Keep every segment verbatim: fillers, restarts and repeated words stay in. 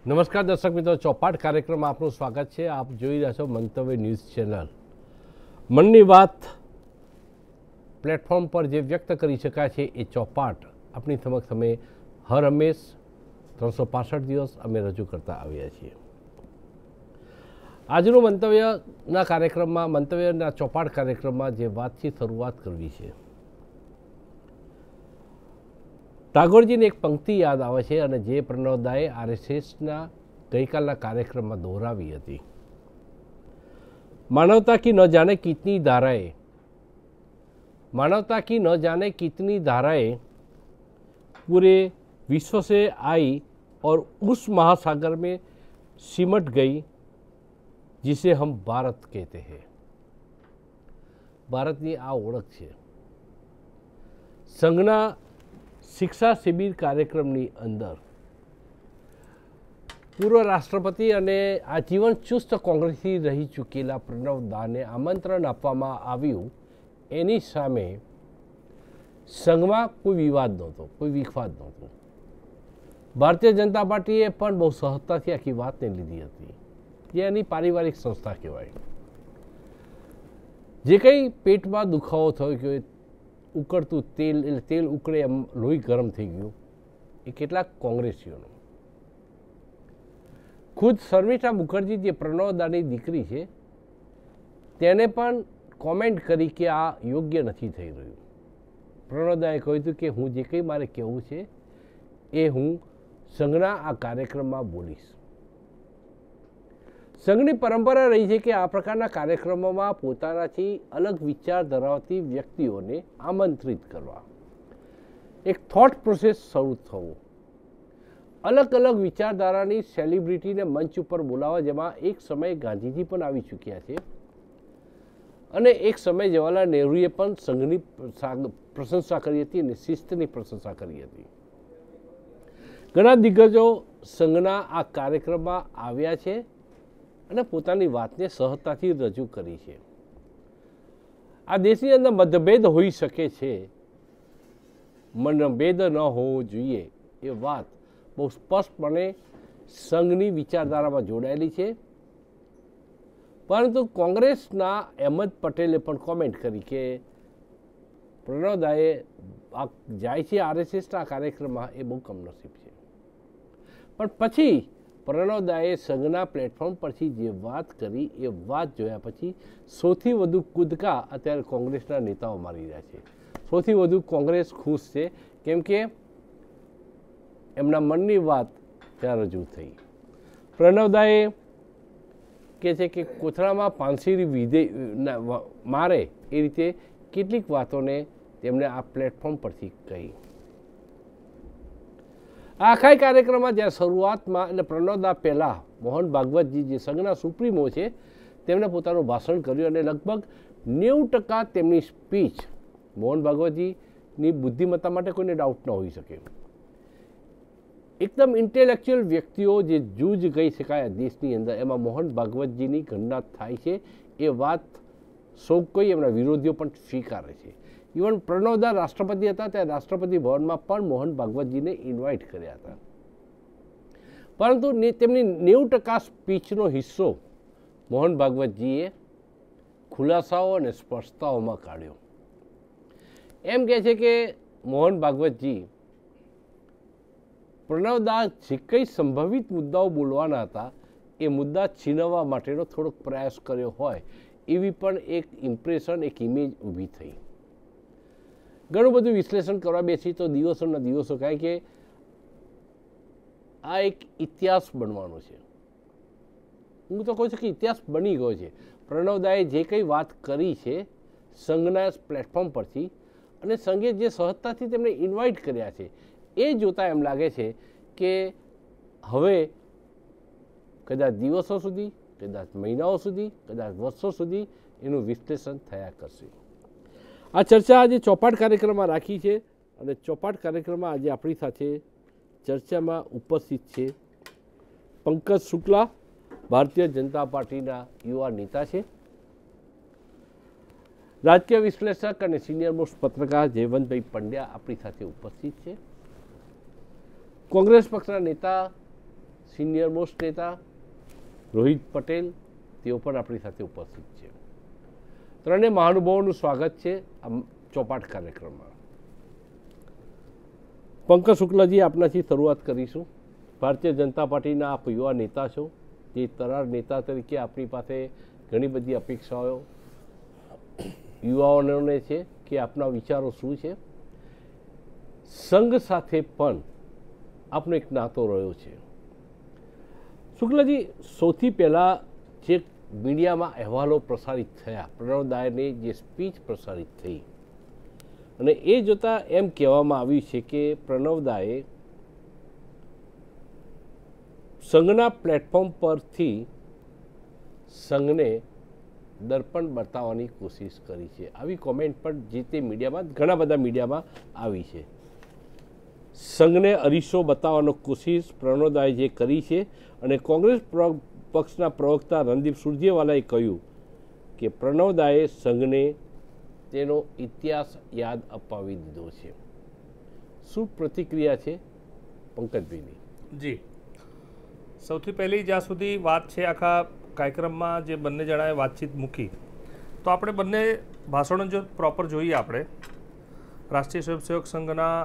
નમસ્કાર દર્શક મિત્રો, ચોપાટ કાર્યક્રમમાં આપનું સ્વાગત છે। આપ જોઈ રહ્યા છો મંતવ્ય ન્યૂઝ ચેનલ। મનની વાત પ્લેટફોર્મ પર જે વ્યક્ત કરી શકાય છે એ ચોપાટ આપણી સમક્ષ અમે હર હંમેશ ત્રણસો પાસઠ દિવસ અમે રજૂ કરતા આવ્યા છીએ। આજનું મંતવ્યના કાર્યક્રમમાં મંતવ્યના ચોપાટ કાર્યક્રમમાં જે વાતથી શરૂઆત કરવી છે, ટાગોરજીની એક પંક્તિ યાદ આવે છે અને જે પ્રણવદાએ આરએસએસના ગઈકાલના કાર્યક્રમમાં દોહરાવી હતી। मानवता की न जाने कितनी धाराएं मानवता की न जाने कितनी धाराएं पूरे विश्व से आई और उस महासागर में सिमट गई जिसे हम भारत कहते हैं। भारतनी आ ओळख छे। संघना शिक्षा शिबिर कार्यक्रमनी अंदर पूर्व राष्ट्रपति अने आजीवन चुस्त कांग्रेसी रही चूकेला प्रणव दा ने आमंत्रण आपवामां आव्युं। एनी सामे संघमां कोई विवाद नहोतो, कोई विखवाद नहोतो। भारतीय जनता पार्टीए पण बहु सहजताथी आखी वातने लीधी हती, जे एनी पारिवारिक संस्था कहेवाय। जे कंई पेटमां दुखावो थयो के उकळतुं तेल એટલે તેલ ઉકળે એમ લોહી ગરમ થઈ ગયું, એ કેટલાક કોંગ્રેસીઓનું। ખુદ શર્મિષ્ઠા મુખર્જી જે પ્રણવદાની દીકરી છે તેને પણ કોમેન્ટ કરી કે આ યોગ્ય નથી થઈ રહ્યું। પ્રણવદાએ કહ્યું હતું કે હું જે કંઈ મારે કહેવું છે એ હું સંઘના આ કાર્યક્રમમાં બોલીશ। સંઘની પરંપરા રહી છે કે આ પ્રકારના કાર્યક્રમોમાં પોતાનાથી અલગ વિચાર ધરાવતી વ્યક્તિઓને આમંત્રિત કરવા, એક થોટ પ્રોસેસ શરૂ થવું, અલગ અલગ વિચારધારાની સેલિબ્રિટીને મંચ ઉપર બોલાવવા, જેમાં એક સમય ગાંધીજી પણ આવી ચૂક્યા છે અને એક સમય જવાહરલાલ નહેરુએ પણ સંઘની પ્રશંસા કરી હતી અને શિસ્તની પ્રશંસા કરી હતી। ઘણા દિગ્ગજો સંઘના આ કાર્યક્રમમાં આવ્યા છે અને પોતાની વાતને સહજતાથી રજૂ કરી છે। આ દેશની અંદર મતભેદ હોઈ શકે છે, મતભેદ ન હોવો જોઈએ એ વાત બહુ સ્પષ્ટપણે સંઘની વિચારધારામાં જોડાયેલી છે। પરંતુ કોંગ્રેસના અહેમદ પટેલે પણ કોમેન્ટ કરી કે પ્રણવદાએ આ જાય છે આરએસએસના કાર્યક્રમમાં એ બહુ કમનસીબ છે। પણ પછી પ્રણવદાએ સંઘના પ્લેટફોર્મ પરથી જે વાત કરી એ વાત જોયા પછી સૌથી વધુ કૂદકા અત્યારે કોંગ્રેસના નેતાઓ મારી રહ્યા છે। સૌથી વધુ કોંગ્રેસ ખુશ છે, કેમ કે એમના મનની વાત ત્યાં રજૂ થઈ। પ્રણવદાએ કહે છે કે કોથળામાં પાંસળી વિધે મારે એ રીતે કેટલીક વાતોને તેમણે આ પ્લેટફોર્મ પરથી કહી। આ આખા કાર્યક્રમમાં જ્યાં શરૂઆતમાં એટલે પ્રણવદા પહેલાં મોહન ભાગવતજી જે સંઘના સુપ્રીમો છે તેમણે પોતાનું ભાષણ કર્યું અને લગભગ નેવું ટકા તેમની સ્પીચ, મોહન ભાગવતજીની બુદ્ધિમત્તા માટે કોઈને ડાઉટ ન હોઈ શકે। એકદમ ઇન્ટેલેક્ચ્યુઅલ વ્યક્તિઓ જે જૂજ કહી શકાય દેશની અંદર, એમાં મોહન ભાગવતજીની ગણના થાય છે। એ વાત સૌ કોઈ એમના વિરોધીઓ પણ સ્વીકારે છે। ઇવન પ્રણવદા રાષ્ટ્રપતિ હતા ત્યારે રાષ્ટ્રપતિ ભવનમાં પણ મોહન ભાગવતજીને ઇન્વાઇટ કર્યા હતા, પરંતુ તેમની નેવું ટકા સ્પીચનો હિસ્સો મોહન ભાગવતજીએ ખુલાસાઓ અને સ્પષ્ટતાઓમાં કાઢ્યો। એમ કહે છે કે મોહન ભાગવતજી પ્રણવદા જે કંઈ સંભવિત મુદ્દાઓ બોલવાના હતા એ મુદ્દા છીનવવા માટેનો થોડોક પ્રયાસ કર્યો હોય એવી પણ એક ઇમ્પ્રેશન, એક ઇમેજ ઊભી થઈ। ઘણું બધું વિશ્લેષણ કરવા બેસી તો દિવસોના દિવસો, કારણ કે આ એક ઇતિહાસ બનવાનો છે। હું તો કહું છું કે ઇતિહાસ બની ગયો છે। પ્રણવદાએ જે કંઈ વાત કરી છે સંઘના પ્લેટફોર્મ પરથી અને સંઘે જે સહજતાથી તેમને ઇન્વાઇટ કર્યા છે એ જોતાં એમ લાગે છે કે હવે કદાચ દિવસો સુધી, કદાચ મહિનાઓ સુધી, કદાચ વર્ષો સુધી એનું વિશ્લેષણ થયા કરશે। આ ચર્ચા આજે ચોપાટ કાર્યક્રમમાં રાખી છે અને ચોપાટ કાર્યક્રમમાં આજે આપણી સાથે ચર્ચામાં ઉપસ્થિત છે પંકજ શુક્લા, ભારતીય જનતા પાર્ટીના યુવા નેતા છે। રાજકીય વિશ્લેષક અને સિનિયર મોસ્ટ પત્રકાર જયવંતભાઈ પંડ્યા આપણી સાથે ઉપસ્થિત છે। કોંગ્રેસ પક્ષના નેતા સિનિયર મોસ્ટ નેતા રોહિત પટેલ, તેઓ પણ આપણી સાથે ઉપસ્થિત છે. ત્રણેય મહાનુભાવોનું સ્વાગત છે આ ચોપાટ કાર્યક્રમમાં. પંકજ શુક્લાજી, આપનાથી શરૂઆત કરીશું. ભારતીય જનતા પાર્ટીના આપ યુવા નેતા છો, જે તરાર નેતા તરીકે આપણી પાસે ઘણી બધી અપેક્ષાઓ યુવાઓને છે કે આપના વિચારો શું છે. સંઘ સાથે પણ આપનો એક નાતો રહ્યો છે. શુક્લાજી, સૌથી પહેલાં જે મીડિયામાં અહેવાલો પ્રસારિત થયા, પ્રણવ દાયની જે સ્પીચ પ્રસારિત થઈ, અને એ જોતાં એમ કહેવામાં આવ્યું છે કે પ્રણવ દાએ સંઘના પ્લેટફોર્મ પરથી સંઘને દર્પણ બતાવવાની કોશિશ કરી છે. આવી કોમેન્ટ પણ જે તે મીડિયામાં, ઘણા બધા મીડિયામાં આવી છે. સંઘને અરીસો બતાવવાનો કોશિશ પ્રણવદાએ જે કરી છે, અને કોંગ્રેસ પક્ષના પ્રવક્તા રણદીપ સુરજેવાલાએ કહ્યું કે પ્રણવદાએ સંઘને તેનો ઇતિહાસ યાદ અપાવી દીધો છે. શું પ્રતિક્રિયા છે પંકજભાઈની? જી, સૌથી પહેલી જ્યાં સુધી વાત છે આખા કાર્યક્રમમાં જે બંને જણાએ વાતચીત મૂકી, તો આપણે બંને ભાષણો જો પ્રોપર જોઈએ, આપણે રાષ્ટ્રીય સ્વયંસેવક સંઘના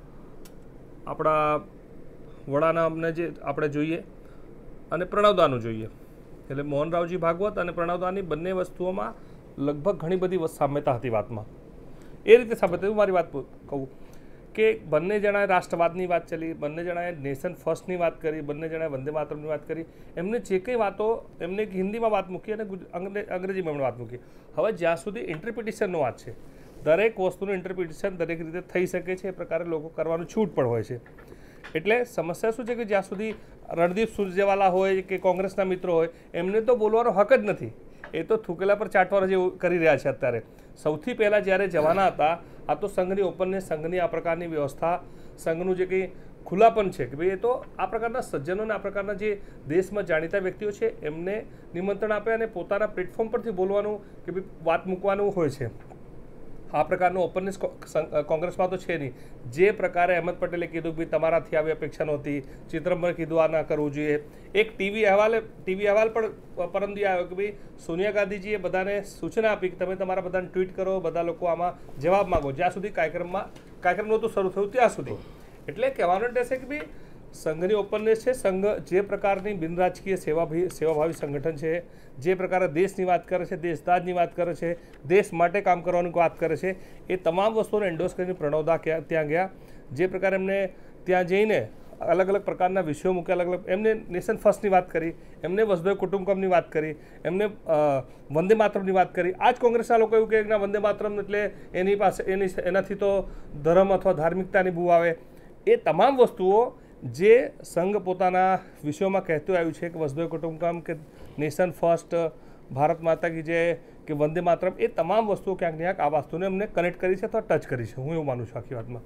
આપણા વડાના અમને જે આપણે જોઈએ અને પ્રણવદાનું જોઈએ, એટલે મોહનરાવજી ભાગવત અને પ્રણવદાની બંને વસ્તુઓમાં લગભગ ઘણી બધી સામ્યતા હતી વાતમાં. એ રીતે સામ્યતા, હું મારી વાત કહું કે બંને જણાએ રાષ્ટ્રવાદની વાત ચલી, બંને જણાએ નેશન ફર્સ્ટની વાત કરી, બંને જણાએ વંદે માતરમની વાત કરી. એમને જે કંઈ વાતો, એમને હિન્દીમાં વાત મૂકી અને અંગ્રેજીમાં એમણે વાત મૂકી. હવે જ્યાં સુધી ઇન્ટરપ્રિટેશનનો વાત છે, દરેક વસ્તુનું ઇન્ટરપ્રિટેશન દરેક રીતે થઈ શકે છે, એ પ્રકારે લોકો કરવાનું છૂટ પણ હોય છે. એટલે સમસ્યા શું છે કે જ્યાં સુધી રણદીપ સુરજેવાલા હોય કે કોંગ્રેસના મિત્રો હોય, એમને તો બોલવાનો હક જ નથી. એ તો થૂકેલા પર ચાટવાનો જેવું કરી રહ્યા છે અત્યારે. સૌથી પહેલાં જ્યારે જવાના હતા, આ તો સંઘની ઓપનનેસ, સંઘની આ પ્રકારની વ્યવસ્થા, સંઘનું જે કંઈ ખુલ્લાપન છે કે ભાઈ એ તો આ પ્રકારના સજ્જનોને, આ પ્રકારના જે દેશમાં જાણીતા વ્યક્તિઓ છે એમને નિમંત્રણ આપે અને પોતાના પ્લેટફોર્મ પરથી બોલવાનું કે ભાઈ વાત મૂકવાનું હોય છે. આ પ્રકારનું ઓપનનેસ કોંગ્રેસમાં તો છે નહીં. જે પ્રકારે અહેમદ પટેલે કીધું કે ભાઈ તમારાથી આવી અપેક્ષા નહોતી, ચિદમ્બરમે કીધું આ ના કરવું જોઈએ. એક ટીવી અહેવાલે ટીવી અહેવાલ પણ પરમદી આવ્યો કે ભાઈ સોનિયા ગાંધીજીએ બધાને સૂચના આપી કે તમે તમારા બધાને ટ્વીટ કરો, બધા લોકો આમાં જવાબ માગો, જ્યાં સુધી કાર્યક્રમમાં કાર્યક્રમ નહોતું શરૂ થયું ત્યાં સુધી. એટલે કહેવાનો રહેશે કે ભાઈ સંઘની ઓપનનેસ છે, સંઘ જે પ્રકારની બિનરાજકીય સેવાભાવી સેવાભાવી સંગઠન છે, જે પ્રકારે દેશની વાત કરે છે, દેશદાજની વાત કરે છે, દેશ માટે કામ કરવાની વાત કરે છે, એ તમામ વસ્તુઓને એન્ડોર્સ કરીને પ્રણવદા ત્યાં ગયા. જે પ્રકારે એમને ત્યાં જઈને અલગ અલગ પ્રકારના વિષયો મૂક્યા, અલગ અલગ એમને નેશન ફર્સ્ટની વાત કરી, એમને વસુધૈવ કુટુંબકમની વાત કરી, એમને વંદે માતરમની વાત કરી. આ જ કોંગ્રેસના લોકો એવું કહે કે વંદે માતરમ એટલે એની પાસે એની એનાથી તો ધર્મ અથવા ધાર્મિકતાની બૂ આવે. એ તમામ વસ્તુઓ જે સંઘ પોતાના વિષયોમાં કહેતું આવ્યું છે કે વસુધૈવ કુટુંબકમ કે નેશન ફર્સ્ટ, ભારત માતા કી જય કે વંદે માતરમ, એ તમામ વસ્તુઓ ક્યાંક ને ક્યાંક આ વસ્તુને અમને કનેક્ટ કરી છે અથવા ટચ કરી છે. હું એવું માનું છું આખી વાતમાં.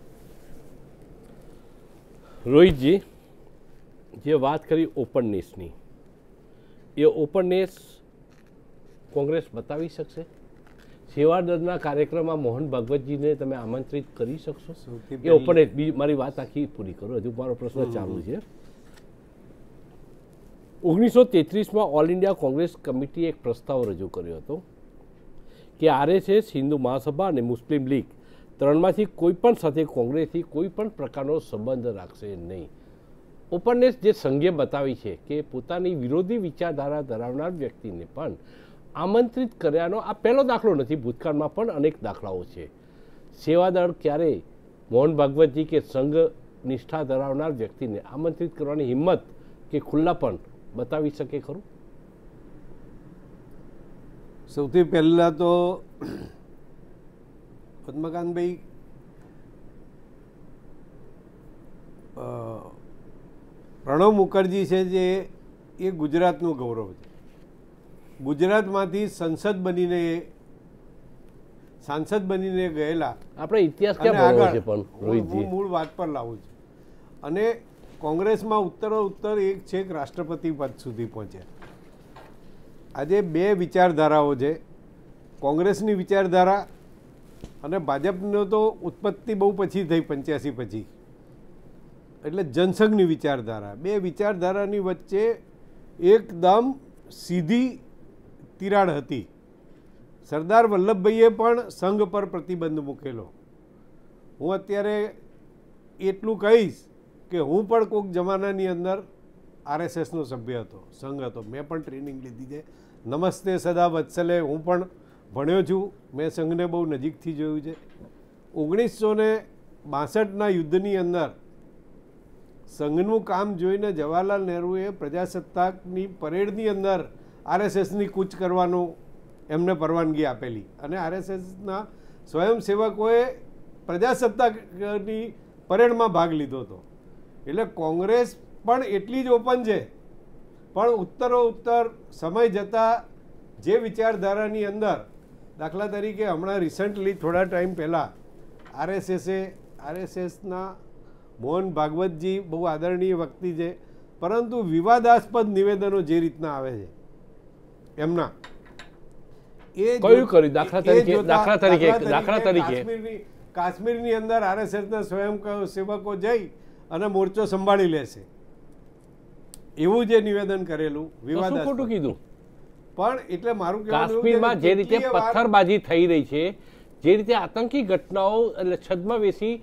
રોહિતજી, જે વાત કરી ઓપનનેસની, એ ઓપનનેસ કોંગ્રેસ બતાવી શકશે? સેવાદળના કાર્યક્રમમાં મોહન ભાગવતજીને તમે આમંત્રિત કરી શકશો? એ ઓપનનેસ, મારી વાત આખી પૂરી કરો, હજુ મારો પ્રશ્ન ચાલુ છે. ઓગણીસો તેત્રીસમાં ઓલ ઇન્ડિયા કોંગ્રેસ કમિટીએ એક પ્રસ્તાવ રજૂ કર્યો હતો કે આરએસએસ, હિન્દુ મહાસભા અને મુસ્લિમ લીગ ત્રણમાંથી કોઈ પણ સાથે કોંગ્રેસથી કોઈ પણ પ્રકારનો સંબંધ રાખશે નહીં. ઓપનનેસ જે સંઘે બતાવી છે કે પોતાની વિરોધી વિચારધારા ધરાવનાર વ્યક્તિને પણ આમંત્રિત કર્યાનો આ પહેલો દાખલો નથી, ભૂતકાળમાં પણ અનેક દાખલાઓ છે. સેવાદળ ક્યારેય મોહન ભાગવતજી કે સંઘ નિષ્ઠા ધરાવનાર વ્યક્તિને આમંત્રિત કરવાની હિંમત કે ખુલ્લાપણ બતાવી શકે ખરું? સૌથી પહેલાં તો પદ્મકાંતભાઈ, પ્રણવ મુખર્જી છે જે એ ગુજરાતનું ગૌરવ છે. ગુજરાતમાંથી સંસદ બનીને સાંસદ બનીને ગયેલા, આપણે ઇતિહાસ ક્યાં ભણવો છે પણ રોહિતજી? હું મૂળ વાત પર લાવું છું. અને કોંગ્રેસમાં ઉત્તરો ઉત્તર એક છેક રાષ્ટ્રપતિ પદ સુધી પહોંચ્યા. આજે બે વિચારધારાઓ છે, કોંગ્રેસની વિચારધારા અને ભાજપનો તો ઉત્પત્તિ બહુ પછી થઈ, પંચ્યાસી પછી. એટલે જનસંઘની વિચારધારા, બે વિચારધારાની વચ્ચે એકદમ સીધી તિરાડ હતી. સરદાર વલ્લભભાઈએ પણ સંઘ પર પ્રતિબંધ મૂકેલો. હું અત્યારે એટલું કહીશ કે હું પણ કોઈક જમાનાની અંદર આરએસએસનો સભ્ય હતો, સંઘ હતો, મેં પણ ટ્રેનિંગ લીધી છે. નમસ્તે સદા વત્સલે હું પણ ભણ્યો છું, મેં સંઘને બહુ નજીકથી જોયું છે. ઓગણીસો ને બાસઠના યુદ્ધની અંદર સંઘનું કામ જોઈને જવાહરલાલ નહેરુએ પ્રજાસત્તાકની પરેડની અંદર આરએસએસની કૂચ કરવાનું એમને પરવાનગી આપેલી અને આરએસએસના સ્વયંસેવકોએ પ્રજાસત્તાકની પરેડમાં ભાગ લીધો હતો. એટલે કોંગ્રેસ પણ એટલી જ ઓપન છે, પણ ઉત્તરો ઉત્તર સમય જતાં જે વિચારધારાની અંદર, દાખલા તરીકે હમણાં રિસન્ટલી થોડા ટાઈમ પહેલાં આરએસએસે આરએસએસના મોહન ભાગવતજી બહુ આદરણીય વ્યક્તિ છે, પરંતુ વિવાદાસ્પદ નિવેદનો જે રીતના આવે છે એમના એ કયું કર્યું? દાખલા તરીકે દાખલા તરીકે દાખલા તરીકે કાશ્મીરની કાશ્મીરની અંદર આરએસએસના સ્વયંસેવકો જઈ અને મોરચો સંભાળી લેશે એવું જે નિવેદન કરેલું વિવાદાસ્પદ. ખોટું કીધું. પણ એટલે મારું કહેવાનું કાશ્મીરમાં જે રીતે પથ્થરબાજી થઈ રહી છે, જે રીતે આતંકી ઘટનાઓ એટલે છદ્મવેશી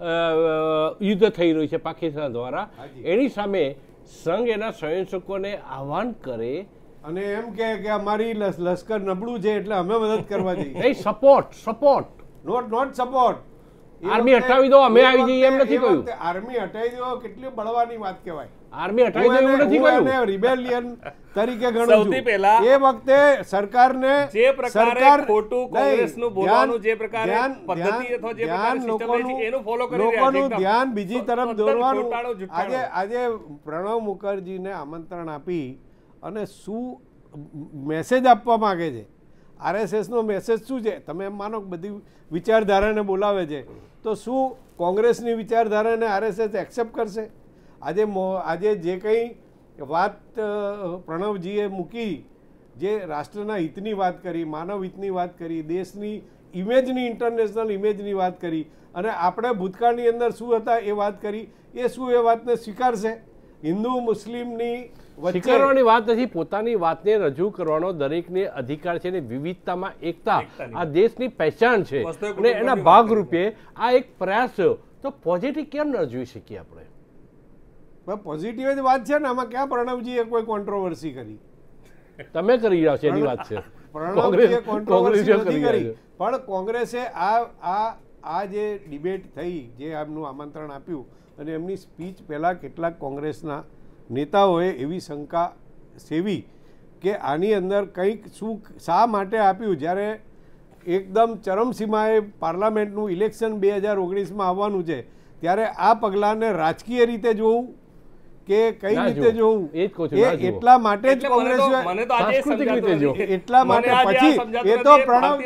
યુદ્ધ થઈ રહ્યું છે પાકિસ્તાન દ્વારા, એની સામે સંઘ એના સ્વયંસેવકોને આહવાન કરે અને એમ કહે કે અમારી લશ્કર નબળું છે એટલે અમે મદદ કરવા જઈએ. Support support not not support. Army હટાવી દો, અમે આવી જઈએ એમ નથી કહ્યું. આર્મી હટાવી દો કેટલી બળવાની વાત કહેવાય. આર્મી હટાવી દો એવું નથી કહ્યું. રિબેલિયન તરીકે ગણું છું. એ વખતે સરકારને જે પ્રકારે ખોટું કોંગ્રેસનું બોલવાનું જે પ્રકારે પદ્ધતિ અથવા જે પ્રકારે સિસ્ટમ છે એનું ફોલો કરી રહ્યા છે, લોકોનું ધ્યાન બીજી તરફ દોરવાનું. આજે આજે પ્રણવ મુખર્જીને આમંત્રણ આપી અને શું મેસેજ આપવા માંગે છે? આરએસએસનો મેસેજ શું છે? તમે એમ માનો કે બધી વિચારધારાને બોલાવે છે, તો શું કોંગ્રેસની વિચારધારાને આરએસએસ એક્સેપ્ટ કરશે? આજે આજે જે કંઈ વાત પ્રણવજીએ મૂકી, જે રાષ્ટ્રના હિતની વાત કરી, માનવ હિતની વાત કરી, દેશની ઇમેજની, ઇન્ટરનેશનલ ઇમેજની વાત કરી, અને આપણે ભૂતકાળની અંદર શું હતા એ વાત કરી, એ શું એ વાતને સ્વીકારશે? હિન્દુ મુસ્લિમની સ્વીકારવાની વાત નથી, પોતાની વાતને રજૂ કરવાનો દરેકને અધિકાર છે અને વિવિધતામાં એકતા આ દેશની પહેચાન છે અને એના ભાગરૂપે આ એક પ્રયાસ થયો. તો પોઝિટિવ કેમ ન જોઈ શકીએ આપણે? પોઝિટિવ જ વાત છે ને, આમાં ક્યાં પ્રણવજીએ કોઈ કોન્ટ્રોવર્સી કરી? તમે કરી રહ્યા છો એની વાત છે. પ્રણવજીએ કોન્ટ્રોવર્સી નથી કરી, પણ કોંગ્રેસે આ આ આ જે ડિબેટ થઈ, જે આમનું આમંત્રણ આપ્યું અને એમની સ્પીચ પહેલાં કેટલાક કોંગ્રેસના નેતાઓએ એવી શંકા સેવી કે આની અંદર કંઈક શું શા માટે આપ્યું, જ્યારે એકદમ ચરમસીમાએ પાર્લામેન્ટનું ઇલેક્શન બે હજાર ઓગણીસમાં આવવાનું છે, ત્યારે આ પગલાંને રાજકીય રીતે જોવું કે કઈ રીતે જોવું એ એટલા માટે જ કોંગ્રેસ સાંસ્કૃતિક રીતે જો એટલા માટે પછી એ તો પ્રણવ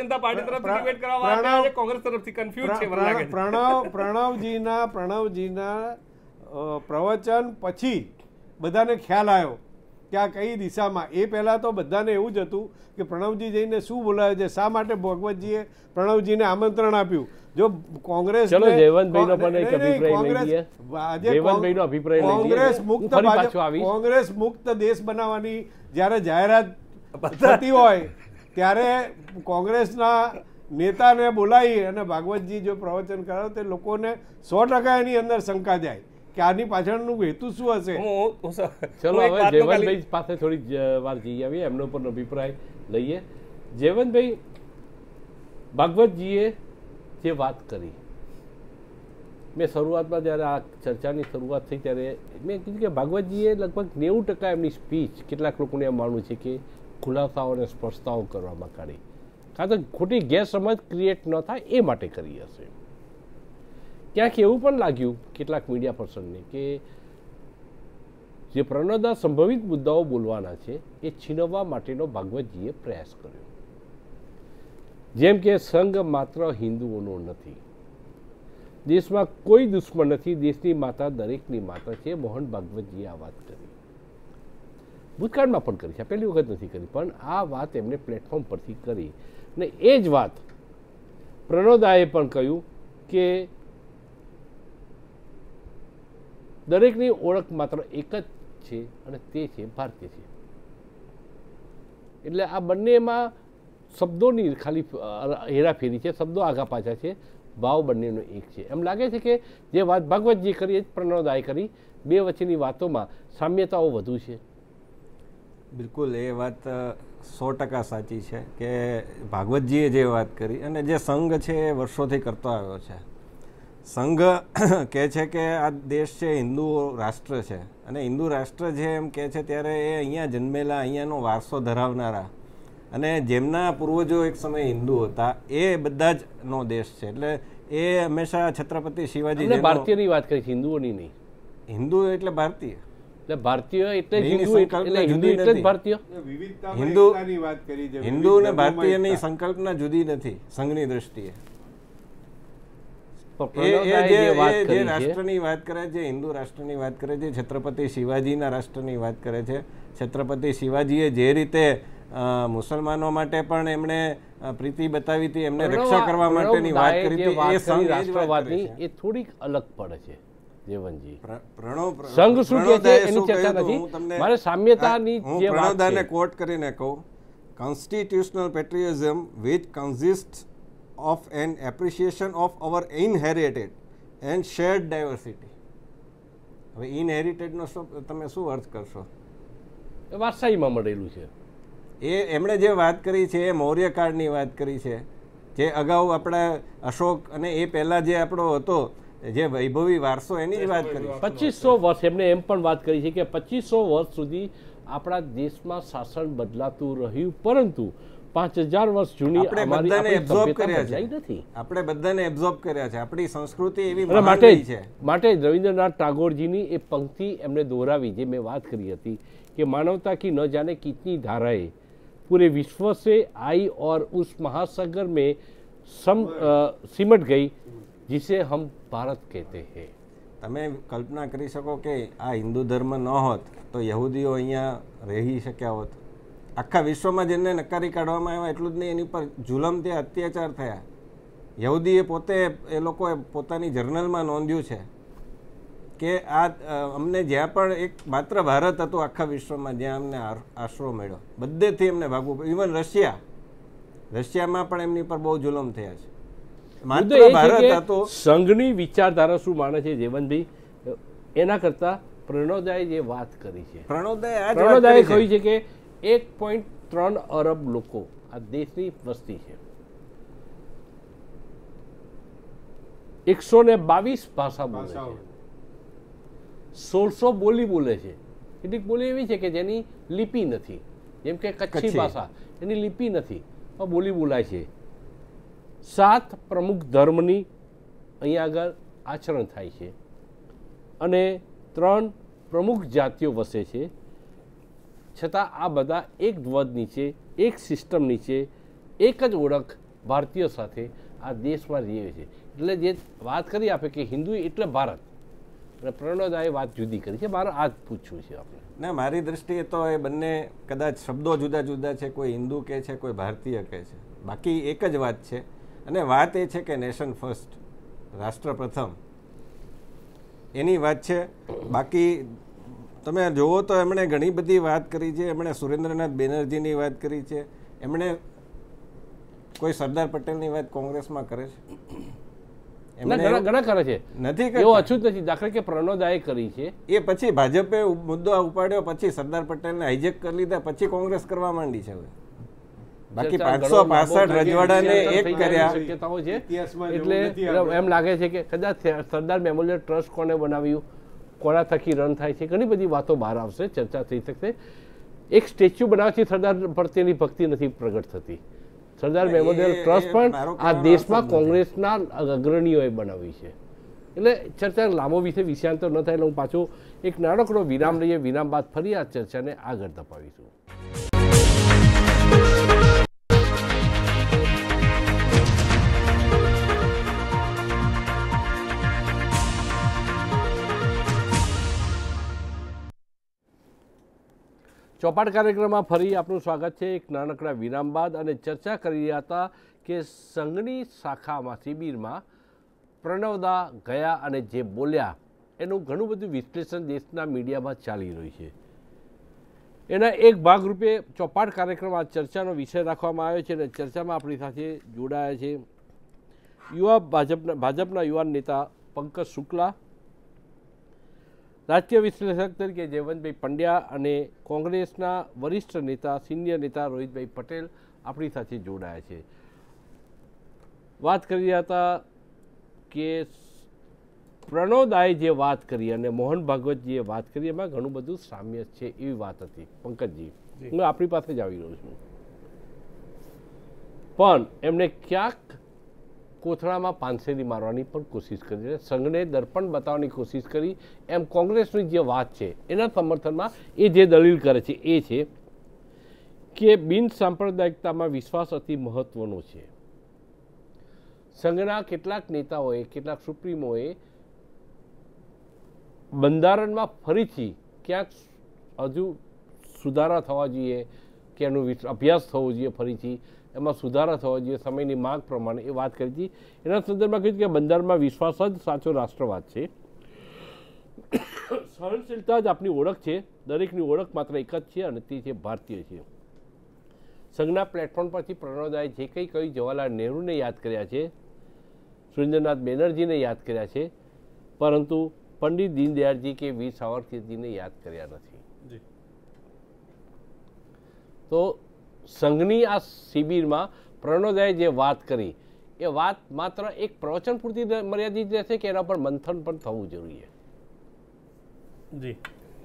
પ્રણવ પ્રણવજીના પ્રણવજીના પ્રવચન પછી બધાને ખ્યાલ આવ્યો કે આ કઈ દિશામાં. એ પહેલાં તો બધાને એવું જ હતું કે પ્રણવજી જઈને શું બોલાવે છે, શા માટે ભગવતજીએ પ્રણવજીને આમંત્રણ આપ્યું. જો કોંગ્રેસ કોંગ્રેસ મુક્ત કોંગ્રેસ મુક્ત દેશ બનાવવાની જ્યારે જાહેરાત થતી હોય ત્યારે કોંગ્રેસના નેતાને બોલાવી અને ભાગવતજી જો પ્રવચન કરાવે તો લોકોને સો ટકા એની અંદર શંકા જાય કે આની પાછળનું હેતુ શું હશે. ચલો હવે જયવંતભાઈ પાસે થોડી વાર જઈ આવીએ, એમનો પણ અભિપ્રાય લઈએ. જયવંતભાઈ, ભાગવતજીએ જે વાત કરી, મેં શરૂઆતમાં જ્યારે આ ચર્ચાની શરૂઆત થઈ ત્યારે મેં કીધું કે ભાગવતજીએ લગભગ નેવું ટકા એમની સ્પીચ કેટલાક લોકોને એમ માનવું છે કે ખુલાસાઓ અને સ્પષ્ટતાઓ કરવામાં કાઢી, કાં તો ખોટી ગેરસમજ ક્રિએટ ન થાય એ માટે કરી હશે. ક્યાંક એવું પણ લાગ્યું કેટલાક મીડિયા પર્સનને કે જે પ્રણવદા સંભવિત મુદ્દાઓ બોલવાના છે એ છીનવવા માટેનો ભાગવતજીએ પ્રયાસ કર્યો. જેમ કે સંઘ માત્ર હિન્દુઓનો નથી, દેશમાં કોઈ દુશ્મન નથી, દેશની માતા દરેકની માતા છે. મોહન ભાગવતજીએ આ વાત કરી, ભૂતકાળમાં પણ કરી છે, પહેલી વખત નથી કરી, પણ આ વાત એમને પ્લેટફોર્મ પરથી કરી. ને એ જ વાત પ્રણવદાએ પણ કહ્યું કે દરેકની ઓળખ માત્ર એક જ છે અને તે છે ભારતીય છે. એટલે આ બંનેમાં શબ્દોની ખાલી હેરાફેરી છે, શબ્દો આગા પાછા છે, ભાવ બંનેનો એક છે. એમ લાગે છે કે જે વાત ભાગવતજી કરી એ જ પ્રણવદાએ કરી, બે વચ્ચેની વાતોમાં સામ્યતાઓ વધુ છે. બિલકુલ એ વાત સો ટકા સાચી છે કે ભાગવતજીએ જે વાત કરી અને જે સંઘ છે એ વર્ષોથી કરતો આવ્યો છે. સંઘ કહે છે કે આ દેશ છે હિન્દુ રાષ્ટ્ર છે અને હિન્દુ રાષ્ટ્ર છે એમ કહે છે ત્યારે એ અહીંયા જન્મેલા, અહીંયાનો વારસો ધરાવનારા અને જેમના પૂર્વજો એક સમયે હિન્દુ હતા એ બધા જ નો દેશ છે. એટલે એ હંમેશા છત્રપતિ શિવાજી ભારતીયની વાત કરી, હિન્દુઓની નહીં. હિન્દુ એટલે ભારતીય, એટલે ભારતીય એટલે હિન્દુ એટલે હિન્દુ એટલે જ ભારતીય. હિન્દુ હિન્દુ ને ભારતીયની સંકલ્પના જુદી નથી સંઘની દ્રષ્ટિએ. જે રાષ્ટ્રની વાત કરે છે, હિન્દુ રાષ્ટ્રની વાત કરે છે, છત્રપતિ શિવાજીના રાષ્ટ્રની વાત કરે છે. છત્રપતિ શિવાજીએ જે રીતે મુસલમાનો માટે પણ એમણે પ્રીતિ બતાવી હતી, એમને રક્ષા કરવા માટેની વાત કરી હતી, એ સંઘ રાષ્ટ્રવાદની એ થોડીક અલગ પડે છે. દેવનજી પ્રણવ સંઘ શું કહે છે એની ચર્ચા નથી, મારે સામ્યતાની જે વાત પ્રણવદાને કોટ કરીને કહું, constitutional patriotism which consists of an appreciation of our inherited and shared diversity. હવે ઇનહેરિટેડ નો તમે શું અર્થ કરશો? વારસાઈમાં મળેલું છે. એ એમણે જે વાત કરી છે એ મૌર્ય કાળની વાત કરી છે, જે અગાઉ આપણા અશોક અને એ પહેલા જે આપણો હતો જે વૈભવી વારસો એની જ વાત કરી. પચીસો વર્ષ એમણે એમ પણ વાત કરી છે કે પચીસો વર્ષ સુધી આપણા દેશમાં શાસન બદલાતું રહ્યું, પરંતુ પાંચ હજાર વર્ષ જૂની આપણે બધાને એબ્ઝોર્બ કર્યા છે, આપણે બધાને એબ્ઝોર્બ કર્યા છે, આપણી સંસ્કૃતિ એવી માટે છે. માટે રવિન્દ્રનાથ ટાગોરજીની એ પંક્તિ એમણે દોહરાવી જે મેં વાત કરી હતી કે માનવતા કી ન જાને કિતની ધારાएं पूरे विश्व से आई और उस महासागर में सम सिमट गई जिसे हम भारत कहते हैं. તમે કલ્પના કરી શકો કે આ હિન્દુ ધર્મ ન હોત તો યહૂદીઓ અહીંયા રહી શક્યા હોત? આખા વિશ્વમાં જેને નકારી કાઢવામાં આવ્યા એટલું જ નહીં, એની પર જુલમ તે અત્યાચાર થયા. યહૂદીએ પોતે એ લોકોએ પોતાની જર્નલમાં નોંધ્યું છે કે આ અમને જ્યાં પણ એક માત્ર ભારત હતું આખા વિશ્વમાં જ્યાં અમને આશરો મળ્યો, બધેથી એમને ભાગવું પડ્યું. ઇવન રશિયા રશિયામાં પણ એમની પર બહુ જુલમ થયા છે. માત્ર ભારત હતું. સંઘની વિચારધારા શું માને છે જીવનભાઈ, એના કરતા પ્રણવદાએ જે વાત કરી છે, પ્રણવદાએ કહ્યું છે કે એક પોઈન્ટ ત્રણ અરબ લોકો આ દેશની વસ્તી છે, એકસો ને બાવીસ ભાષા બોલે છે, સોળસો બોલી બોલે છે. કેટલીક બોલી એવી છે કે જેની લિપિ નથી, જેમ કે કચ્છી ભાષા, એની લિપિ નથી પણ બોલી બોલાય છે. સાત પ્રમુખ ધર્મની અહીંયા આગળ આચરણ થાય છે અને ત્રણ પ્રમુખ જાતિઓ વસે છે. છતાં આ બધા એક ધ્વજ નીચે, એક સિસ્ટમ નીચે એક જ ઓળખ ભારતીય સાથે આ દેશમાં રહે છે. એટલે જે વાત કરી આપે કે હિન્દુ એટલે ભારત, અને પ્રણવદાએ વાત જુદી કરી છે. મારે આ જ પૂછવું છે આપણે. ના, મારી દ્રષ્ટિએ તો એ બંને કદાચ શબ્દો જુદા જુદા છે, કોઈ હિન્દુ કહે છે, કોઈ ભારતીય કહે છે, બાકી એક જ વાત છે. અને વાત એ છે કે નેશન ફર્સ્ટ, રાષ્ટ્ર પ્રથમ, એની વાત છે. બાકી તમે જુઓ તો એમણે ઘણી બધી વાત કરી છે. એમણે સુરેન્દ્રનાથ બેનર્જીની વાત કરી છે. એમણે કોઈ સરદાર પટેલની વાત કોંગ્રેસમાં કરે છે? ઘણા કરે છે, નથી એવું અછૂત નથી. દાખલા કે પ્રણવદાએ કરી છે, એ પછી ભાજપે મુદ્દો ઉપાડ્યો, પછી સરદાર પટેલને હાઈજેક કરી લીધા, પછી કોંગ્રેસ કરવા માંડી છે. હવે બાકી પાંચસો પાસઠ રજવાડાને એક કર્યા શક્યતાઓ છે. એટલે એમ લાગે છે કે કદાચ સરદાર મેમોરિયલ ટ્રસ્ટ કોને બનાવ્યું, કોના થકી રન થાય છે, ઘણી બધી વાતો બહાર આવશે, ચર્ચા થઈ શકશે. એક સ્ટેચ્યુ બનાવવાથી સરદાર પ્રત્યેની ભક્તિ નથી પ્રગટ થતી. સરદાર મેમોરિયલ ટ્રસ્ટ પણ આ દેશમાં કોંગ્રેસના અગ્રણીઓએ બનાવી છે. એટલે ચર્ચા લાંબો વિશે વિષયાંતર ન થાય એટલે હું પાછો એક નાનકડો વિરામ લઈએ. વિરામ બાદ ફરી આ ચર્ચાને આગળ ધપાવીશું. ચોપાટ કાર્યક્રમમાં ફરી આપનું સ્વાગત છે. એક નાનકડા વિરામ બાદ અને ચર્ચા કરી રહ્યા હતા કે સંઘની શાખામાં શિબિરમાં પ્રણવદા ગયા અને જે બોલ્યા એનું ઘણું બધું વિશ્લેષણ દેશના મીડિયામાં ચાલી રહ્યું છે. એના એક ભાગરૂપે ચોપાટ કાર્યક્રમ આ ચર્ચાનો વિષય રાખવામાં આવ્યો છે અને ચર્ચામાં આપણી સાથે જોડાયા છે યુવા ભાજપના ભાજપના યુવાન નેતા પંકજ શુક્લા, રાજકીય વિશ્લેષક તરીકે જયવંતભાઈ પંડ્યા અને કોંગ્રેસના વરિષ્ઠ નેતા સિનિયર નેતા રોહિતભાઈ પટેલ આપણી સાથે જોડાયા છે. વાત કરી રહ્યા હતા કે પ્રણોદાએ જે વાત કરી અને મોહન ભાગવતજીએ વાત કરી એમાં ઘણું બધું સામ્ય છે એવી વાત હતી. પંકજજી, હું આપણી પાસે જ આવી રહ્યો છું, પણ એમણે ક્યાંક કોથળામાં પાંસેરી મારવાની પણ કોશિશ કરી, સંઘને દર્પણ બતાવવાની કોશિશ કરી. એમ કોંગ્રેસની જે વાત છે એના સમર્થનમાં એ જે દલીલ કરે છે એ છે કે બિન સાંપ્રદાયિકતામાં વિશ્વાસ અતિ મહત્વનો છે. સંઘના કેટલાક નેતાઓએ, કેટલાક સુપ્રીમોએ બંધારણમાં ફરીથી ક્યાંક હજુ સુધારા થવા જોઈએ કે એનો અભ્યાસ થવો જોઈએ, ફરીથી એમાં સુધારા થવા જોઈએ સમયની માંગ પ્રમાણે એ વાત કરી હતી. એના સંદર્ભમાં કહ્યું કે બંધારણમાં વિશ્વાસ જ સાચો રાષ્ટ્રવાદ છે, સહનશીલતા જ આપણી ઓળખ છે, દરેકની ઓળખ માત્ર એક જ છે અને તે છે ભારતીય છે. સંઘના પ્લેટફોર્મ પરથી પ્રણોદાએ જે કંઈ કહ્યું, જવાહરલાલ નહેરુને યાદ કર્યા છે, સુરેન્દ્રનાથ બેનર્જીને યાદ કર્યા છે, પરંતુ પંડિત દીનદયાળજી કે વીર સાવરકરજીને યાદ કર્યા નથી. તો સંઘની આ શિબિરમાં પ્રણોદાએ જે વાત કરી એ વાત માત્ર એક પ્રવચન પૂરતી મર્યાદિત રહેશે કે એના પર મંથન પણ થવું જરૂરી? જી,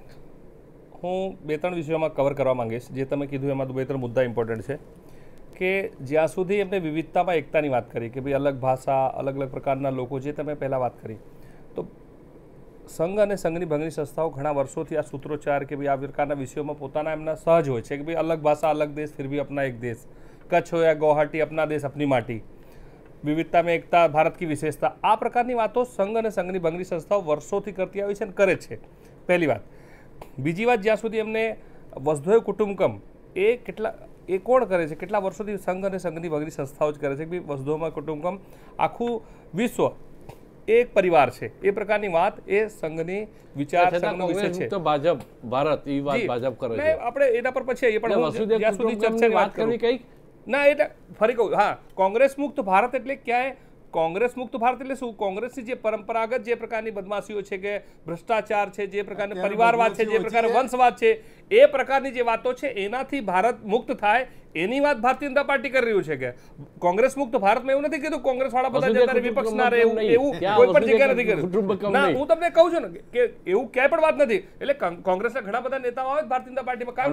હું બે ત્રણ વિષયોમાં કવર કરવા માંગીશ. જે તમે કીધું એમાં બે ત્રણ મુદ્દા ઇમ્પોર્ટન્ટ છે કે જ્યાં સુધી એમને વિવિધતામાં એકતાની વાત કરી કે ભાઈ અલગ ભાષા, અલગ અલગ પ્રકારના લોકો, જે તમે પહેલાં વાત કરી, તો સંઘ અને સંઘની ભંગની સંસ્થાઓ ઘણા વર્ષોથી આ સૂત્રોચ્ચાર કે ભાઈ આ પ્રકારના વિષયોમાં પોતાના એમના સહજ હોય છે કે ભાઈ અલગ ભાષા અલગ દેશ ફિર ભી અપના એક દેશ, કચ્છ હો યા ગુવાહાટી અપના દેશ અપની માટી, વિવિધતા में એકતા ભારત की વિશેષતા, આ પ્રકારની વાતો સંઘ અને સંઘની ભંગની સંસ્થાઓ વર્ષોથી કરતી આવી છે અને કરે છે. પહેલી વાત. બીજી વાત, જ્યાં સુધી એમને વસુધૈવ કુટુંબકમ એ કેટલા એ કોણ કરે છે, કેટલા વર્ષોથી સંઘ અને સંઘની ભંગની સંસ્થાઓ જ કરે છે કે ભાઈ વસુધૈવ કુટુંબકમ આખું વિશ્વ એક પરિવાર છે, એ પ્રકારની વાત એ સંઘની વિચાર સંઘનો વિષય છે. તો ભાજપ ભારત એ વાત ભાજપ કરે છે. આપણે એના પર પછી એ પણ વસુધૈવ જ્યાં સુધી ચર્ચાની વાત કરવી કઈ ના, એટલે ફરી કહું, હા, કોંગ્રેસ મુક્ત ભારત એટલે ક્યાંય કોંગ્રેસ મુક્ત ભારત એટલે શું? કોંગ્રેસની જે પરંપરાગત જે પ્રકારની બદમાશીઓ છે કે ભ્રષ્ટાચાર છે, જે પ્રકારની પરિવારવાદ છે, જે પ્રકારે વંશવાદ છે, એ પ્રકારની જે વાતો છે એનાથી ભારત મુક્ત થાય એની વાત ભારતીય જનતા પાર્ટી કરી રહ્યું છે. કે કોંગ્રેસ મુક્ત ભારતમાં એવું નથી કીધું કોંગ્રેસ વાળા બધા જતા વિપક્ષ ના રહે, એવું કોઈ પણ જગ્યાએ નથી કર્યું. ના, હું તમને કહું છું ને કે એવું ક્યાંય પણ વાત નથી. એટલે કોંગ્રેસના ઘણા બધા નેતાઓ આવે ભારતીય જનતા પાર્ટીમાં કામ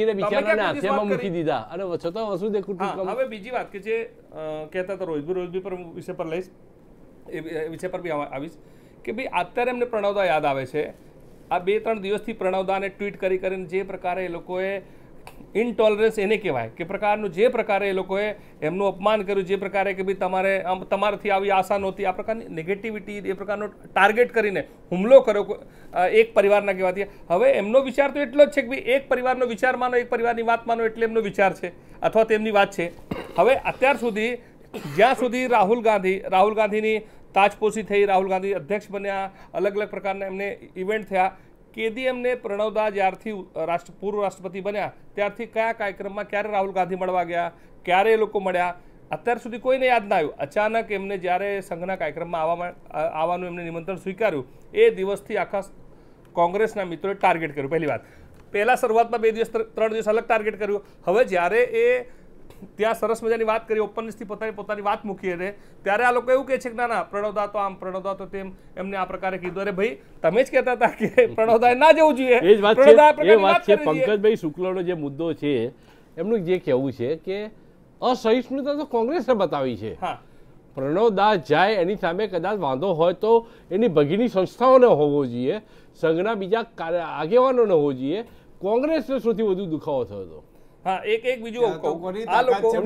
મૂકી દીધા અને છતાં વસુધૈવ કુટુંબકમ. હવે બીજી વાત કે જે કહેતા હતા રોહિતભાઈ, રોહિતભાઈ પર વિષય પર લઈશ, એ વિષય પર બી આવીશ કે ભાઈ અત્યારે એમને પ્રણવદા યાદ આવે છે. આ બે ત્રણ દિવસથી પ્રણવદાને ટ્વીટ કરી કરીને જે પ્રકારે એ લોકોએ ઇનટોલરન્સ એને કહેવાય કે પ્રકારનું જે પ્રકારે એ લોકોએ એમનું અપમાન કર્યું, જે પ્રકારે કે ભાઈ તમારે તમારાથી આવી આશા નહોતી, આ પ્રકારની નેગેટિવિટી, એ પ્રકારનો ટાર્ગેટ કરીને હુમલો કર્યો એક પરિવારના કહેવાથી. હવે એમનો વિચાર તો એટલો જ છે કે ભાઈ એક પરિવારનો વિચાર માનો, એક પરિવારની વાત માનો એટલે એમનો વિચાર છે અથવા તેમની વાત છે. હવે અત્યાર સુધી જ્યાં સુધી રાહુલ ગાંધી રાહુલ ગાંધીની તાજપોશી થઈ, રાહુલ ગાંધી અધ્યક્ષ બન્યા, અલગ અલગ પ્રકારના એમને ઇવેન્ટ થયા, કેદી એમને પ્રણવદા જ્યારથી રાષ્ટ્ર પૂર્વ રાષ્ટ્રપતિ બન્યા ત્યારથી કયા કાર્યક્રમમાં ક્યારે રાહુલ ગાંધી મળવા ગયા, ક્યારે એ લોકો મળ્યા, અત્યાર સુધી કોઈને યાદ ના આવ્યું. અચાનક એમને જ્યારે સંઘના કાર્યક્રમમાં આવવામાં આવવાનું એમને નિમંત્રણ સ્વીકાર્યું એ દિવસથી આખા કોંગ્રેસના મિત્રોએ ટાર્ગેટ કર્યું. પહેલી વાત, પહેલાં શરૂઆતમાં બે દિવસ ત્રણ દિવસ અલગ ટાર્ગેટ કર્યું. હવે જ્યારે એ ત્યાં સરસ મજાની વાત કરી, ઓપનનેસથી પોતાની પોતાની વાત મૂકી હતી, ત્યારે આ લોકો એવું કહે છે કે ના ના પ્રણવદા તો આમ, પ્રણવદા તો તેમ, એમને આ પ્રકારે કીધું. અરે ભાઈ, તમે જ કહેતા હતા કે પ્રણવદાએ ના જવું જોઈએ. એ જ વાત છે, એ વાત છે. પંકજભાઈ શુક્લાનો જે મુદ્દો છે એમનું જે કહેવું છે કે અસહિષ્ણુતા તો કોંગ્રેસે બતાવી છે. હા, પ્રણવદા જાય એની સામે કદાચ વાંધો હોય તો એની ભગીની સંસ્થાઓને હોવો જોઈએ, સંઘના બીજા આગેવાનોને હોવો જોઈએ. કોંગ્રેસને સૌથી વધુ દુખાવો થયો હતો. હા, એક એક બીજું આ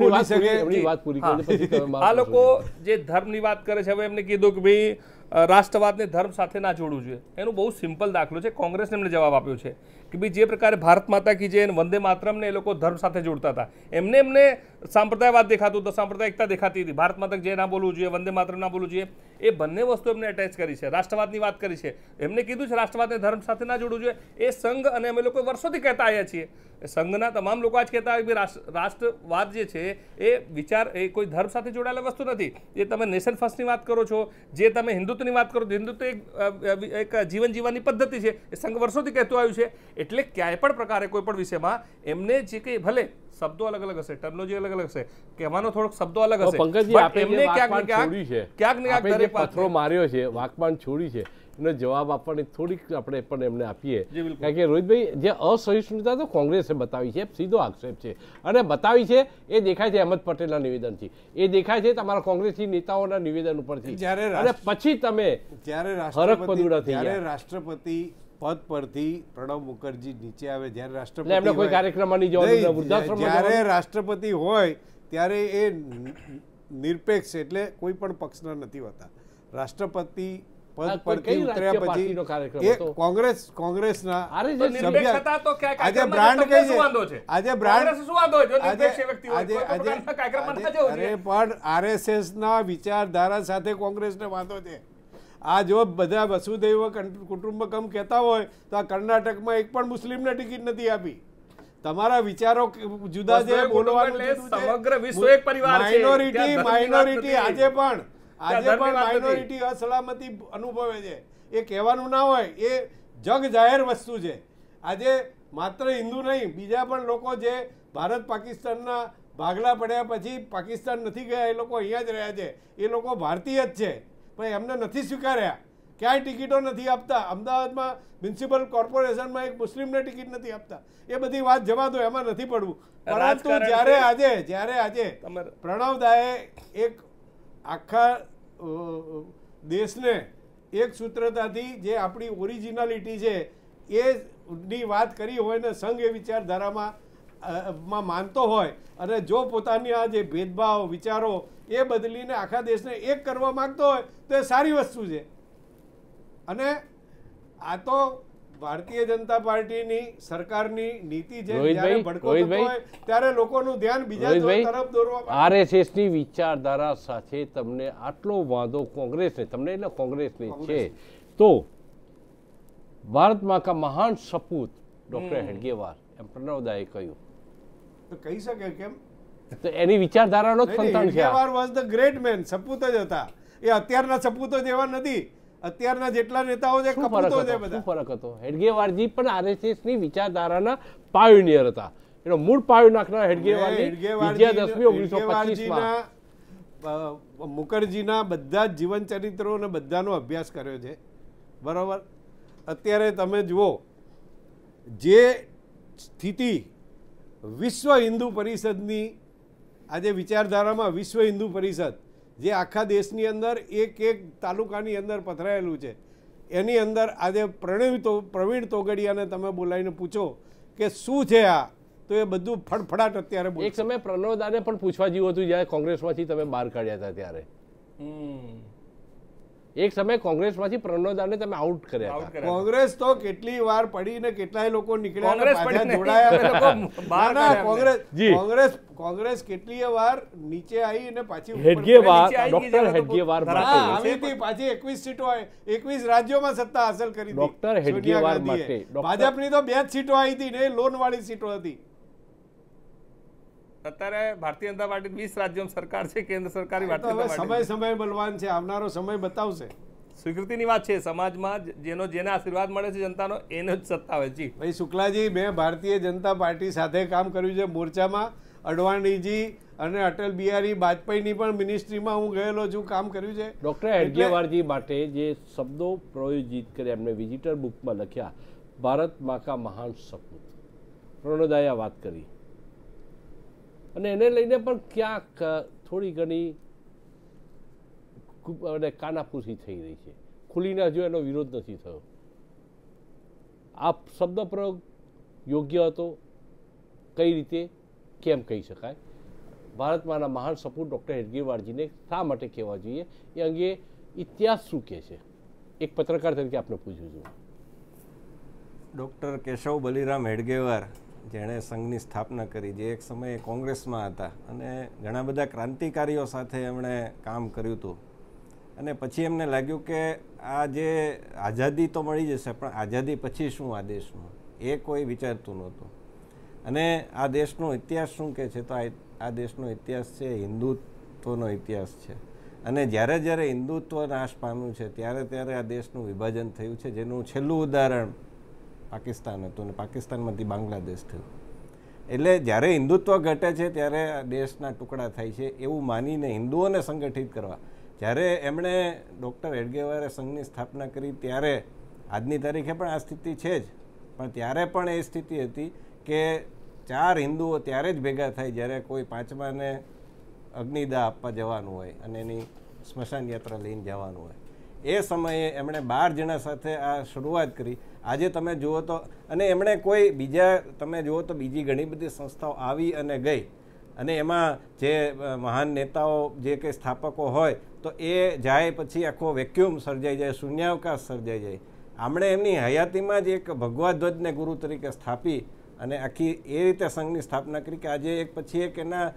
લોકો આ લોકો જે ધર્મની વાત કરે છે, હવે એમને કીધું કે ભાઈ રાષ્ટ્રવાદને ધર્મ સાથે ના જોડવું જોઈએ. એનું બહુ સિમ્પલ દાખલો છે, કોંગ્રેસને એમને જવાબ આપ્યો છે કે ભાઈ જે પ્રકારે ભારત માતા કી જય અને વંદે માતરમને એ લોકો ધર્મ સાથે જોડતા હતા, એમને એમને સાંપ્રદાયવાદ દેખાતું હતું, સાંપ્રદાયિકતા દેખાતી હતી, ભારત માતા કી જય ના બોલવું જોઈએ, વંદે માતરમ ના બોલવું જોઈએ, એ બંને વસ્તુ એમને અટેચ કરી છે. રાષ્ટ્રવાદની વાત કરી છે, એમને કીધું છે રાષ્ટ્રવાદને ધર્મ સાથે ના જોડવું જોઈએ. એ સંઘ અને અમે લોકો વર્ષોથી કહેતા આવ્યા છીએ, સંઘના તમામ લોકો આજ કહેતા હોય કે રાષ્ટ્રવાદ જે છે એ વિચાર એ કોઈ ધર્મ સાથે જોડાયેલા વસ્તુ નથી. જે તમે નેશન ફર્સ્ટની વાત કરો છો, જે તમે હિન્દુત્વની વાત કરો છો, હિન્દુત્વ એક એક જીવન જીવવાની પદ્ધતિ છે, એ સંઘ વર્ષોથી કહેતું આવ્યું છે. એટલે ક્યાંય પણ પ્રકારે કોઈ પણ વિષયમાં એમને જે કંઈ ભલે શબ્દો અલગ અલગ હશે, ટર્મિનોલોજી અલગ અલગ હશે, કહેવાનો થોડોક શબ્દો અલગ હશે, પંકજજી આપે એમને ક્યાંક ને ક્યાંક ક્યાંક ને ક્યાંક દરેક પથરો માર્યો છે, વાકબાન છોડી છે, એનો જવાબ આપવાની થોડીક આપણે પણ એમને આપીએ. કારણ કે રોહિતભાઈ જે અસહિષ્ણુતા તો કોંગ્રેસે બતાવી છે, સીધો આક્ષેપ છે, અને બતાવી છે એ દેખાય છે અહેમદ પટેલના નિવેદનથી, એ દેખાય છે તમારા કોંગ્રેસી નેતાઓના નિવેદન ઉપરથી, અને પછી તમે જ્યારે હરખ પદુડા થઈ જ્યારે રાષ્ટ્રપતિ પદ પરથી પ્રણવ મુખર્જી નીચે આવે, જ્યારે રાષ્ટ્રપતિ એમને કોઈ કાર્યક્રમમાં નહીં જવાનું, વૃદ્ધાશ્રમમાં જ્યારે રાષ્ટ્રપતિ હોય ત્યારે એ નિરપેક્ષ એટલે કોઈ પણ પક્ષના નથી હોતા. રાષ્ટ્રપતિ પદ પરથી ઉતર્યા પછી એ કોંગ્રેસ કોંગ્રેસના આજે બ્રાન્ડ કઈ છે, આજે બ્રાન્ડ અરે પણ આરએસએસ ના વિચારધારા સાથે કોંગ્રેસને વાંધો છે. આ જો બધા વસુદૈવ કુટુંબકમ કહેતા હોય તો આ કર્ણાટકમાં એક પણ મુસ્લિમને ટિકિટ નથી આપી. તમારા વિચારો જુદા છે, બોલવાનું સમગ્ર વિશ્વ એક પરિવાર છે. માઇનોરિટી માઇનોરિટી આજે પણ આજે પણ માઇનોરિટી અસલામતી અનુભવે છે. એ કહેવાનું ના હોય, એ જગ જાહેર વસ્તુ છે. આજે માત્ર હિન્દુ નહીં, બીજા પણ લોકો જે ભારત પાકિસ્તાનના ભાગલા પડ્યા પછી પાકિસ્તાન નથી ગયા, એ લોકો અહીંયા જ રહ્યા છે, એ લોકો ભારતીય જ છે, પણ એમને નથી સ્વીકાર્યા, ક્યાંય ટિકિટો નથી આપતા. અમદાવાદમાં મ્યુનિસિપલ કોર્પોરેશનમાં એક મુસ્લિમને ટિકિટ નથી આપતા. એ બધી વાત જવા દો, એમાં નથી પડવું. પરંતુ જ્યારે આજે જ્યારે આજે પ્રણવદાએ એક આખા દેશને એક સૂત્રતાથી જે આપણી ઓરિજિનાલિટી છે એની વાત કરી હોય ને સંઘ એ વિચારધારામાં માં માનતો હોય, અને જો પોતાની આ જે ભેદભાવ વિચારો એ બદલીને આખા દેશને એક કરવા માંગતો હોય તો એ સારી વસ્તુ છે. અને આ તો ભારતીય જનતા પાર્ટીની સરકારની નીતિ છે. જ્યારે ભડકો થતો હોય ત્યારે લોકોનું ધ્યાન બીજા તરફ દોરવા આરએસએસ ની વિચારધારા સાથે તમને આટલો વાંધો કોંગ્રેસને, તમને એટલે કોંગ્રેસને છે, તો ભારત માં કા મહાન સપૂત ડોક્ટર હેડગેવાર એમ પ્રણવદાએ કહ્યું તો કહી શકે કેમ? તો એની વિચારધારાનો જ સંતાન છે. Hedgewar was the great man, સપૂત જ હતા. એ અત્યારના સપૂતો જેવા નથી. અત્યારના જેટલા નેતાઓ છે કપૂતો છે બધા. શું ફરક હતો? હેડગેવારજી પણ આરએસએસ ની વિચારધારાના પાયોનિયર હતા. એનો મૂળ પાયો નાખનાર હેડગેવારની વિજયાદશમી ઓગણીસો પચીસ માં મુખર્જીના બધા જ જીવન ચરિત્રો અને બધાનો અભ્યાસ કર્યો છે, બરોબર. અત્યારે તમે જુઓ જે સ્થિતિ વિશ્વ હિન્દુ પરિષદની આજે વિચારધારામાં, વિશ્વ હિન્દુ પરિષદ જે આખા દેશની અંદર એક એક તાલુકાની અંદર પથરાયેલું છે, એની અંદર આજે પ્રવીણ તો પ્રવીણ તોગડિયાને તમે બોલાવીને પૂછો કે શું છે આ, તો એ બધું ફડફડાટ અત્યારે એક સમય પ્રણવદાને પણ પૂછવા જેવું હતું જ્યારે કોંગ્રેસમાંથી તમે બહાર કાઢ્યા હતા ત્યારે. એક સમય કોંગ્રેસમાંથી પ્રણવદાને તમે આઉટ કર્યા હતા. કોંગ્રેસ તો કેટલી વાર પડીને કેટલાય લોકો નીકળ્યા પાછા જોડાયા. કોંગ્રેસ કોંગ્રેસ કોંગ્રેસ કેટલીય વાર નીચે આવી અને પાછી હેડગેવાર ડોક્ટર હેડગેવાર આવી હતી, પાછી એકવીસ સીટો એકવીસ રાજ્યોમાં સત્તા હાંસલ કરી. ડોક્ટર હેડગેવાર માટે ભાજપની તો બે જ સીટો આવી હતી ને, લોન વાળી સીટો હતી. અત્યારે ભારતીય જનતા પાર્ટી વીસ રાજ્યોમાં સરકાર છે, કેન્દ્ર સરકારી સમય સમય બલવાન છે, આવનારો સમય બતાવશે. સ્વીકૃતિની વાત છે, સમાજમાં જેનો જેને આશીર્વાદ મળે છે જનતાનો એનો જ સત્તા હોય. જી ભાઈ શુક્લાજી, મેં ભારતીય જનતા પાર્ટી સાથે કામ કર્યું છે મોરચામાં. અડવાણીજી અને અટલ બિહારી વાજપેયીની પણ મિનિસ્ટ્રીમાં હું ગયેલો છું, કામ કર્યું છે. ડોક્ટર હેડગેવારજી માટે જે શબ્દો પ્રયોજિત કર્યા એમને વિઝિટર બુકમાં લખ્યા, ભારત માં કા મહાન સપૂત, પ્રણવદાએ વાત કરી, અને એને લઈને પણ ક્યાંક થોડી ઘણી કાનાફૂસી થઈ રહી છે. ખુલીને હજુ એનો વિરોધ નથી થયો. આ શબ્દ પ્રયોગ યોગ્ય હતો? કઈ રીતે, કેમ કહી શકાય? ભારતમાંના મહાન સપૂત ડૉક્ટર હેડગેવારજીને શા માટે કહેવા જોઈએ એ અંગે ઇતિહાસ શું કહે છે? એક પત્રકાર તરીકે આપને પૂછું છું. ડૉક્ટર કેશવ બલિરામ હેડગેવાર, જેણે સંઘની સ્થાપના કરી, જે એક સમયે કોંગ્રેસમાં હતા અને ઘણા બધા ક્રાંતિકારીઓ સાથે એમણે કામ કર્યું હતું, અને પછી એમને લાગ્યું કે આ જે આઝાદી તો મળી જશે, પણ આઝાદી પછી શું આ દેશનું, એ કોઈ વિચારતું નહોતું. અને આ દેશનો ઇતિહાસ શું કહે છે, તો આ દેશનો ઇતિહાસ છે હિન્દુત્વનો ઇતિહાસ છે. અને જ્યારે જ્યારે હિન્દુત્વ નાશ પામ્યું છે ત્યારે ત્યારે આ દેશનું વિભાજન થયું છે, જેનું છેલ્લું ઉદાહરણ પાકિસ્તાન હતું અને પાકિસ્તાનમાંથી બાંગ્લાદેશ થયું. એટલે જ્યારે હિન્દુત્વ ઘટે છે ત્યારે આ દેશના ટુકડા થાય છે એવું માનીને હિન્દુઓને સંગઠિત કરવા જ્યારે એમણે ડૉક્ટર હેડગેવારે સંઘની સ્થાપના કરી, ત્યારે આજની તારીખે પણ આ સ્થિતિ છે જ, પણ ત્યારે પણ એ સ્થિતિ હતી કે ચાર હિન્દુઓ ત્યારે જ ભેગા થાય જ્યારે કોઈ પાંચમાને અગ્નિદાહ આપવા જવાનું હોય અને એની સ્મશાન યાત્રા લઈને જવાનું હોય. એ સમયે એમણે બાર જણા સાથે આ શરૂઆત કરી. આજે તમે જુઓ તો, અને એમણે કોઈ બીજા, તમે જુઓ તો બીજી ઘણી બધી સંસ્થાઓ આવી અને ગઈ, અને એમાં જે મહાન નેતાઓ, જે કંઈ સ્થાપકો હોય તો એ જાય પછી આખો વેક્યુમ સર્જાઈ જાય, શૂન્યાવકાશ સર્જાઈ જાય. આમણે એમની હયાતીમાં જ એક ભગવા ધ્વજને ગુરુ તરીકે સ્થાપી અને આખી એ રીતે સંઘની સ્થાપના કરી કે આજે એક પછી એક એના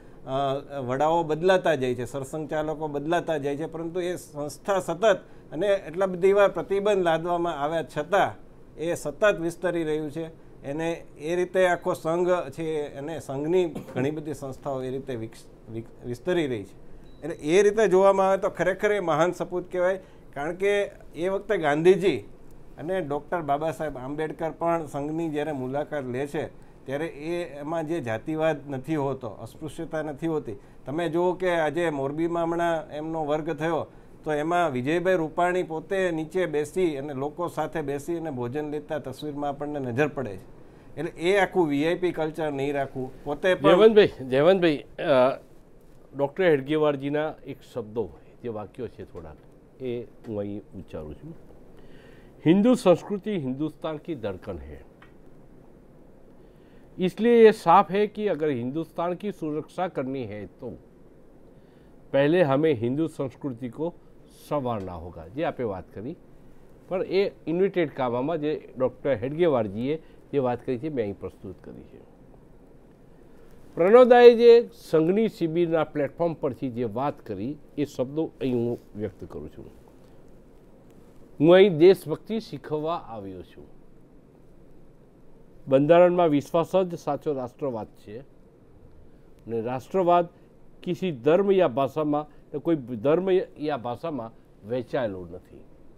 વડાઓ બદલાતા જાય છે, સરસંઘચાલકો બદલાતા જાય છે, પરંતુ એ સંસ્થા સતત, અને એટલા બધી વાર પ્રતિબંધ લાદવામાં આવ્યા છતાં એ સતત વિસ્તરી રહ્યું છે. એને એ રીતે આખો સંઘ છે, અને સંઘની ઘણી બધી સંસ્થાઓ એ રીતે વિસ્તરી રહી છે. એટલે એ રીતે જોવામાં આવે તો ખરેખર એ મહાન સપૂત કહેવાય. કારણ કે એ વખતે ગાંધીજી અને ડૉક્ટર બાબા સાહેબ આંબેડકર પણ સંઘની જ્યારે મુલાકાત લે છે ત્યારે એ એમાં જે જાતિવાદ નથી હોતો, અસ્પૃશ્યતા નથી હોતી. તમે જુઓ કે આજે મોરબીમાં હમણાં એમનો વર્ગ થયો તો એમાં વિજયભાઈ રૂપાણી પોતે નીચે બેસી અને લોકો સાથે બેસી અને ભોજન લેતા તસવીરમાં આપણને નજર પડે છે. એટલે એ આખું વીઆઈપી કલ્ચર નહીં રાખવું. પોતે જયવંતભાઈ જયવંતભાઈ ડૉક્ટર હેડગેવારજીના એક શબ્દો, જે વાક્યો છે થોડાક, એ હું અહીં ઉચ્ચારું છું. हिंदू संस्कृति हिंदुस्तान की धड़कन है, इसलिए ये साफ है कि अगर हिंदुस्तान की सुरक्षा करनी है तो पहले हमें हिंदू संस्कृति को संवारना होगा. જે આપે વાત કરી, પણ એ ઇન્વિટેડ કામમાં જે ડૉક્ટર હેડગેવારજીએ જે વાત કરી છે મેં અહીં પ્રસ્તુત કરી છે. પ્રણોદાએ જે સંઘની શિબિરના પ્લેટફોર્મ પરથી જે વાત કરી એ શબ્દો અહીં હું વ્યક્ત કરું છું. હું અહીં દેશભક્તિ શીખવવા આવ્યો છું. બંધારણમાં વિશ્વાસ જ સાચો રાષ્ટ્રવાદ છે, અને રાષ્ટ્રવાદ કિસી ધર્મ યા ભાષામાં, કોઈ ધર્મ યા ભાષામાં વહેંચાયેલો નથી.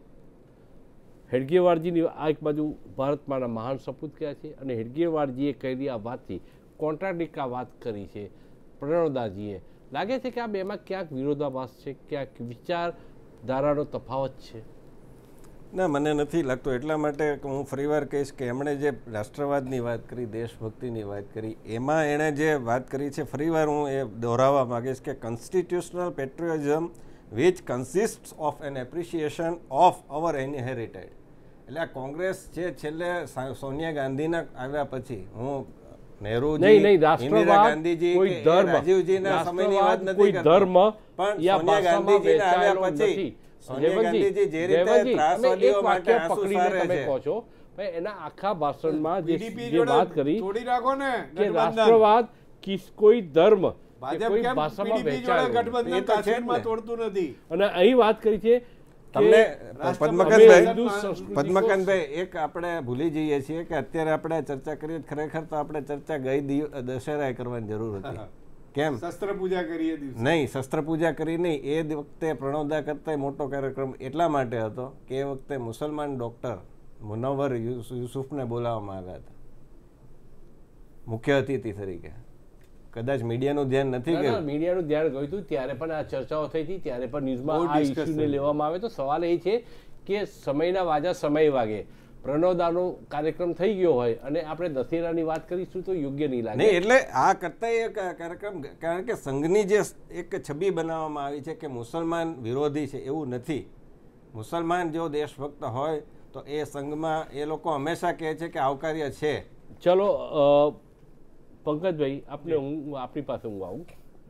હેડગેવારજીની આ એક બાજુ ભારતમાંના મહાન સપૂત કહેવાય છે, અને હેડગેવારજીએ કહેલી આ વાતથી કોન્ટ્રાડિક્ટ વાત કરી છે પ્રણોદાજીએ. લાગે છે કે આ બેમાં ક્યાંક વિરોધાભાસ છે, ક્યાંક વિચારધારાનો તફાવત છે. ના, મને નથી લાગતું. એટલા માટે હું ફરીવાર કહીશ કે એમણે જે રાષ્ટ્રવાદની વાત કરી, દેશભક્તિની વાત કરી, એમાં એણે જે વાત કરી છે, ફરીવાર હું એ દોહરાવવા માગીશ કે constitutional patriotism which consist of an appreciation of our inherited. એટલે આ કોંગ્રેસ જે છેલ્લે સોનિયા ગાંધીના આવ્યા પછી, હું નહેરુજી, ઇન્દિરા ગાંધીજી, રાજીવજીના સમયની વાત નથી કરતો, પણ સોનિયા ગાંધીજીના આવ્યા પછી સોનિયા ગાંધીજી જે રીતે ત્રાસવાદીઓ માટે આંસુ સારે છે, એના આખા ભાષણમાં જે વાત કરી કે રાષ્ટ્રવાદ કિસ કોઈ ધર્મ કોઈ ભાષામાં વહેંચાયેલો તોડતું નથી, અને અહીં વાત કરી છે. તમને પદ્મકાંતભાઈ પદ્મકાંતભાઈ એક આપણે ભૂલી જઈએ છીએ કે અત્યારે આપણે ચર્ચા કરીએ, ખરેખર તો આપણે ચર્ચા ગઈ દશેરાએ કરવાની જરૂર હતી. કેમ? શસ્ત્ર પૂજા કરીએ નહીં, શસ્ત્ર પૂજા કરી નહીં. એ વખતે પ્રણોદા કરતા મોટો કાર્યક્રમ એટલા માટે હતો કે એ વખતે મુસલમાન ડૉક્ટર મુનવ્વર યુસુફને બોલાવવામાં આવ્યા હતા મુખ્ય અતિથિ તરીકે. કદાચ મીડિયાનું ધ્યાન નથી ગયું. મીડિયાનું ધ્યાન ગયું હતું ત્યારે પણ આ ચર્ચાઓ થઈ હતી, ત્યારે પણ ન્યૂઝમાં આ ઇસ્યુને લેવામાં આવે. તો સવાલ એ છે કે સમયના વાજા સમય વાગે. પ્રણોદાનો કાર્યક્રમ થઈ ગયો હોય અને આપણે દશેરાની વાત કરીશું તો યોગ્ય નહીં લાગે. નહીં, એટલે આ કરતા એ કાર્યક્રમ, કારણ કે સંઘની જે એક છબી બનાવવામાં આવી છે કે મુસલમાન વિરોધી છે, એવું નથી. મુસલમાન જો દેશભક્ત હોય તો એ સંઘમાં એ લોકો હંમેશા કહે છે કે આવકાર્ય છે. ચલો પંકજભાઈ, આપણે હું આપણી પાસે હું આવું.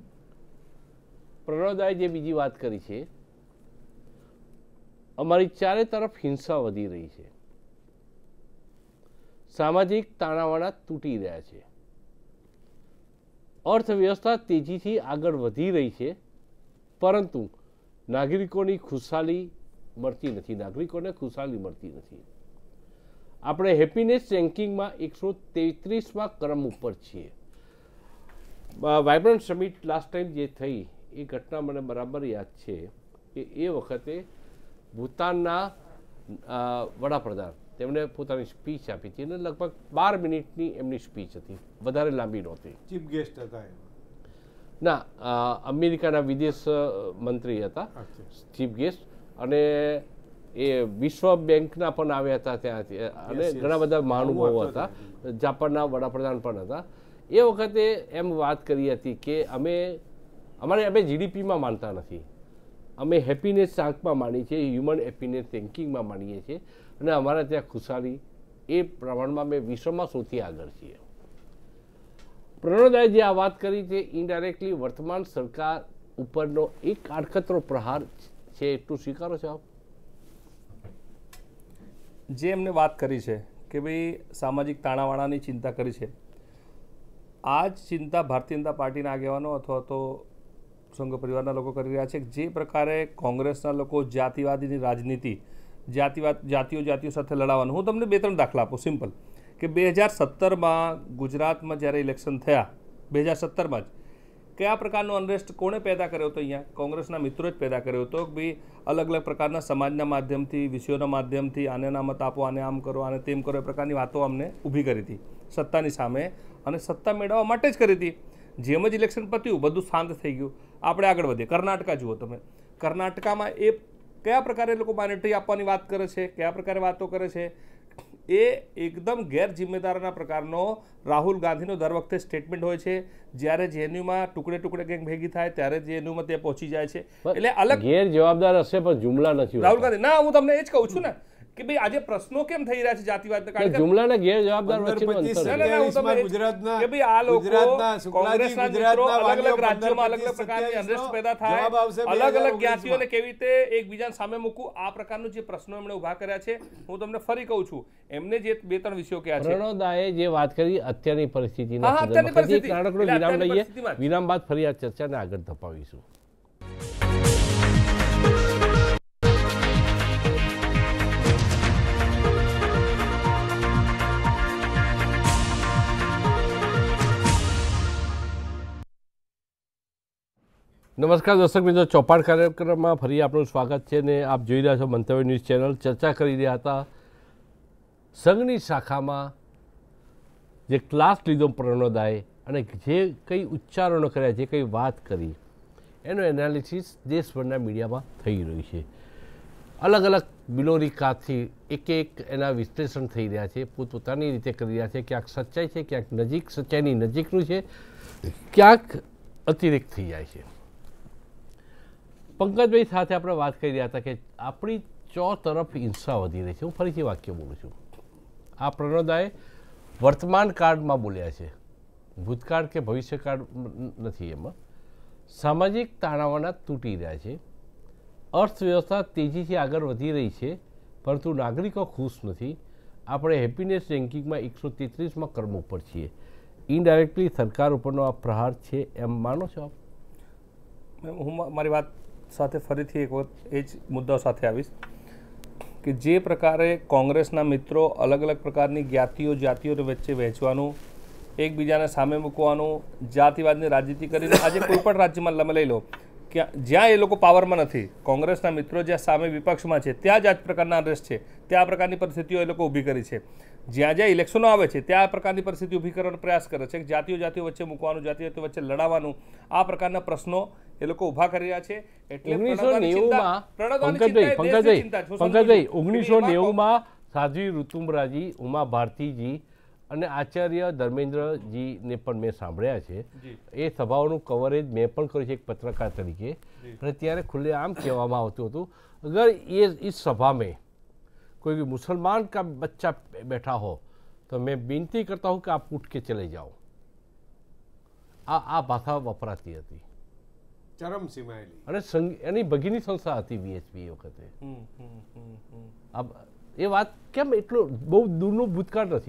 પ્રણોદાએ જે બીજી વાત કરી છે, અમારી ચારે તરફ હિંસા વધી રહી છે, સામાજિક તાણાવાણા તૂટી રહ્યા છે, અર્થવ્યવસ્થા તેજીથી આગળ વધી રહી છે, પરંતુ નાગરિકોની ખુશાલી મળતી નથી નાગરિકોને ખુશાલી મળતી નથી. આપણે હેપીનેસ રેન્કિંગમાં એકસો તેત્રીસમાં ક્રમ ઉપર છીએ. વાઇબ્રન્ટ સમિટ લાસ્ટ ટાઈમ જે થઈ એ ઘટના મને બરાબર યાદ છે કે એ વખતે ભૂતાનના વડાપ્રધાન તેમણે પોતાની સ્પીચ આપી હતી અને લગભગ બાર મિનિટની એમની સ્પીચ હતી, વધારે લાંબી નહોતી. ચીફ ગેસ્ટ હતા ના, અમેરિકાના વિદેશ મંત્રી હતા ચીફ ગેસ્ટ, અને એ વિશ્વ બેંકના પણ આવ્યા હતા ત્યાંથી, અને ઘણા બધા મહાનુભાવો હતા, જાપાનના વડાપ્રધાન પણ હતા. એ વખતે એમ વાત કરી હતી કે અમે અમારે અમે જીડીપીમાં માનતા નથી, અમે હેપીનેસ આંકમાં માનીએ છીએ, હ્યુમન હેપીનેસ રેન્કિંગમાં માનીએ છીએ, અને અમારા ત્યાં ખુશાલી એ પ્રમાણમાં અમે વિશ્વમાં સૌથી આગળ છીએ. પ્રણોદાએ જે આ વાત કરી તે ઇનડાયરેક્ટલી વર્તમાન સરકાર ઉપરનો એક આડકતરો પ્રહાર છે, એટલું સ્વીકારો છો આપ? જે એમને વાત કરી છે કે ભાઈ સામાજિક તાણાવાણાની ચિંતા કરી છે, આ જ ચિંતા ભારતીય જનતા પાર્ટીના આગેવાનો અથવા તો સંઘ પરિવારના લોકો કરી રહ્યા છે. જે પ્રકારે કોંગ્રેસના લોકો જાતિવાદીની રાજનીતિ, જાતિવાદ જાતિઓ જાતિઓ સાથે લડાવવાનું, હું તમને બે ત્રણ દાખલા આપું સિમ્પલ, કે બે હજાર સત્તરમાં ગુજરાતમાં જ્યારે ઇલેક્શન થયા, બે હજાર સત્તરમાં જ કયા પ્રકારનો અનરેસ્ટ કોણે પેદા કર્યો હતો? અહીંયા કોંગ્રેસના મિત્રો જ પેદા કર્યો હતો કે ભાઈ અલગ અલગ પ્રકારના સમાજના માધ્યમથી, વિષયોના માધ્યમથી આને નામત આપો, આને આમ કરો, આને તેમ કરો, એ પ્રકારની વાતો અમને ઊભી કરી હતી સત્તાની સામે, અને સત્તા મેળવવા માટે જ કરી હતી. જેમ જ ઇલેક્શન પત્યું બધું શાંત થઈ ગયું. આપણે આગળ વધીએ. કર્ણાટકા જુઓ તમે, કર્ણાટકામાં એ કયા પ્રકારે લોકો માઇનોરિટી આપવાની વાત કરે છે, કયા પ્રકારે વાતો કરે છે, એ એકદમ ગેરજિમ્મેદારના પ્રકારનો રાહુલ ગાંધીનો દર વખતે સ્ટેટમેન્ટ હોય છે. જ્યારે જેએનયુમાં ટુકડે ટુકડે ગેંગ ભેગી થાય ત્યારે જેએનયુમાં તે પહોંચી જાય છે. એટલે અલગ ગેર જવાબદાર હશે પણ જુમલા નથી રાહુલ ગાંધી. ના, હું તમને એ જ કહું છું ને કે ભાઈ આજે પ્રશ્નો કેમ થઈ રહ્યા છે જાતિવાદ જુમલાના ગેર જવાબદાર વચ્ચેનું અંતર. ગુજરાતના કે ભાઈ આ લોકો કોંગ્રેસના મિત્રો અલગ અલગ રાજ્યોમાં અલગ અલગ પ્રકારની અનરેસ્ટ પેદા થાય, અલગ અલગ જ્ઞાતિઓને કેવી રીતે એકબીજાને સામે મૂકવું, આ પ્રકારનું જે પ્રશ્નો એમણે ઉભા કર્યા છે, હું તમને ફરી કહું છું, એમને જે બે ત્રણ વિષયો કહ્યા છે. પ્રણોદાએ જે વાત કરી અત્યારની પરિસ્થિતિના સંદર્ભમાં, નાનકડો વિરામ લઈએ, વિરામ બાદ ફરી આ ચર્ચાને આગળ ધપાવીશું. નમસ્કાર દર્શક મિત્રો, ચોપાટ કાર્યક્રમમાં ફરી આપનું સ્વાગત છે ને આપ જોઈ રહ્યા છો મંતવ્ય ન્યૂઝ ચેનલ. ચર્ચા કરી રહ્યા હતા સંઘની શાખામાં જે ક્લાસ લીધો પ્રણોદાએ અને જે કંઈ ઉચ્ચારણો કર્યા, જે કંઈ વાત કરી, એનું એનાલિસિસ દેશભરના મીડિયામાં થઈ રહ્યું છે. અલગ અલગ બિલોરીકાથી એક એક એના વિશ્લેષણ થઈ રહ્યા છે, પોતપોતાની રીતે કરી રહ્યા છે. ક્યાંક સચ્ચાઈ છે, ક્યાંક નજીક સચ્ચાઈની નજીકનું છે, ક્યાંક અતિરિક્ત થઈ જાય છે. પંકજભાઈ સાથે આપણે વાત કરી રહ્યા હતા કે આપણી ચો તરફ હિંસા વધી રહી છે. હું ફરીથી વાક્ય બોલું છું. આ પ્રણોદાએ વર્તમાન કાળમાં બોલ્યા છે, ભૂતકાળ કે ભવિષ્યકાળ નથી. એમાં સામાજિક તાણાવાણા તૂટી રહ્યા છે, અર્થવ્યવસ્થા તેજીથી આગળ વધી રહી છે, પરંતુ નાગરિકો ખુશ નથી. આપણે હેપીનેસ રેન્કિંગમાં એકસો તેત્રીસમાં ક્રમ ઉપર છીએ. ઇનડાયરેક્ટલી સરકાર ઉપરનો આ પ્રહાર છે એમ માનો છો આપ? હું મારી વાત સાથે ફરીથી એક વખત એ જ મુદ્દાઓ સાથે આવીશ કે જે પ્રકારે કોંગ્રેસના મિત્રો અલગ અલગ પ્રકારની જ્ઞાતિઓ જાતિઓ વચ્ચે વહેંચવાનું, એકબીજાને સામે મૂકવાનું, જાતિવાદની રાજનીતિ કરીને આજે કોઈ પણ રાજ્યમાં તમે લઈ લો કે જ્યાં એ લોકો પાવરમાં નથી, કોંગ્રેસના મિત્રો જ્યાં સામે વિપક્ષમાં છે, ત્યાં જ આ પ્રકારના અનરેસ્ટ છે, ત્યાં આ પ્રકારની પરિસ્થિતિઓ એ લોકો ઊભી કરી છે. જ્યાં જ્યાં ઇલેક્શનો આવે છે ત્યાં આ પ્રકારની પરિસ્થિતિ ઊભી કરવાનો પ્રયાસ કરે છે, જાતિઓ જાતિઓ વચ્ચે મૂકવાનું, જાતિઓ જાતિઓ વચ્ચે લડાવવાનું, આ પ્રકારના પ્રશ્નો એ લોકો ઊભા કરી રહ્યા છે. એટલે ઓગણીસો નેવુંમાં પંકજભાઈ ઓગણીસો નેવુંમાં સાધ્વી ઋતુમ્બરાજી, ઉમા ભારતીજી અને આચાર્ય ધર્મેન્દ્રજીને પણ મેં સાંભળ્યા છે. એ સભાઓનું કવરેજ મેં પણ કર્યું છે એક પત્રકાર તરીકે, અને ત્યારે ખુલ્લેઆમ કહેવામાં આવતું હતું અગર એ इस सभा में कोई मुसलमान का बच्चा बैठा हो तो मैं विनती करता हूँ कि आप उठ के चले जाओ. આ આ ભાષા વપરાતી હતી ચરમસીમાએલી, અને એની ભગીની સંસ્થા હતી વીએચપી વખતે. એ વાત કેમ એટલું બહુ દૂરનું ભૂતકાળ નથી.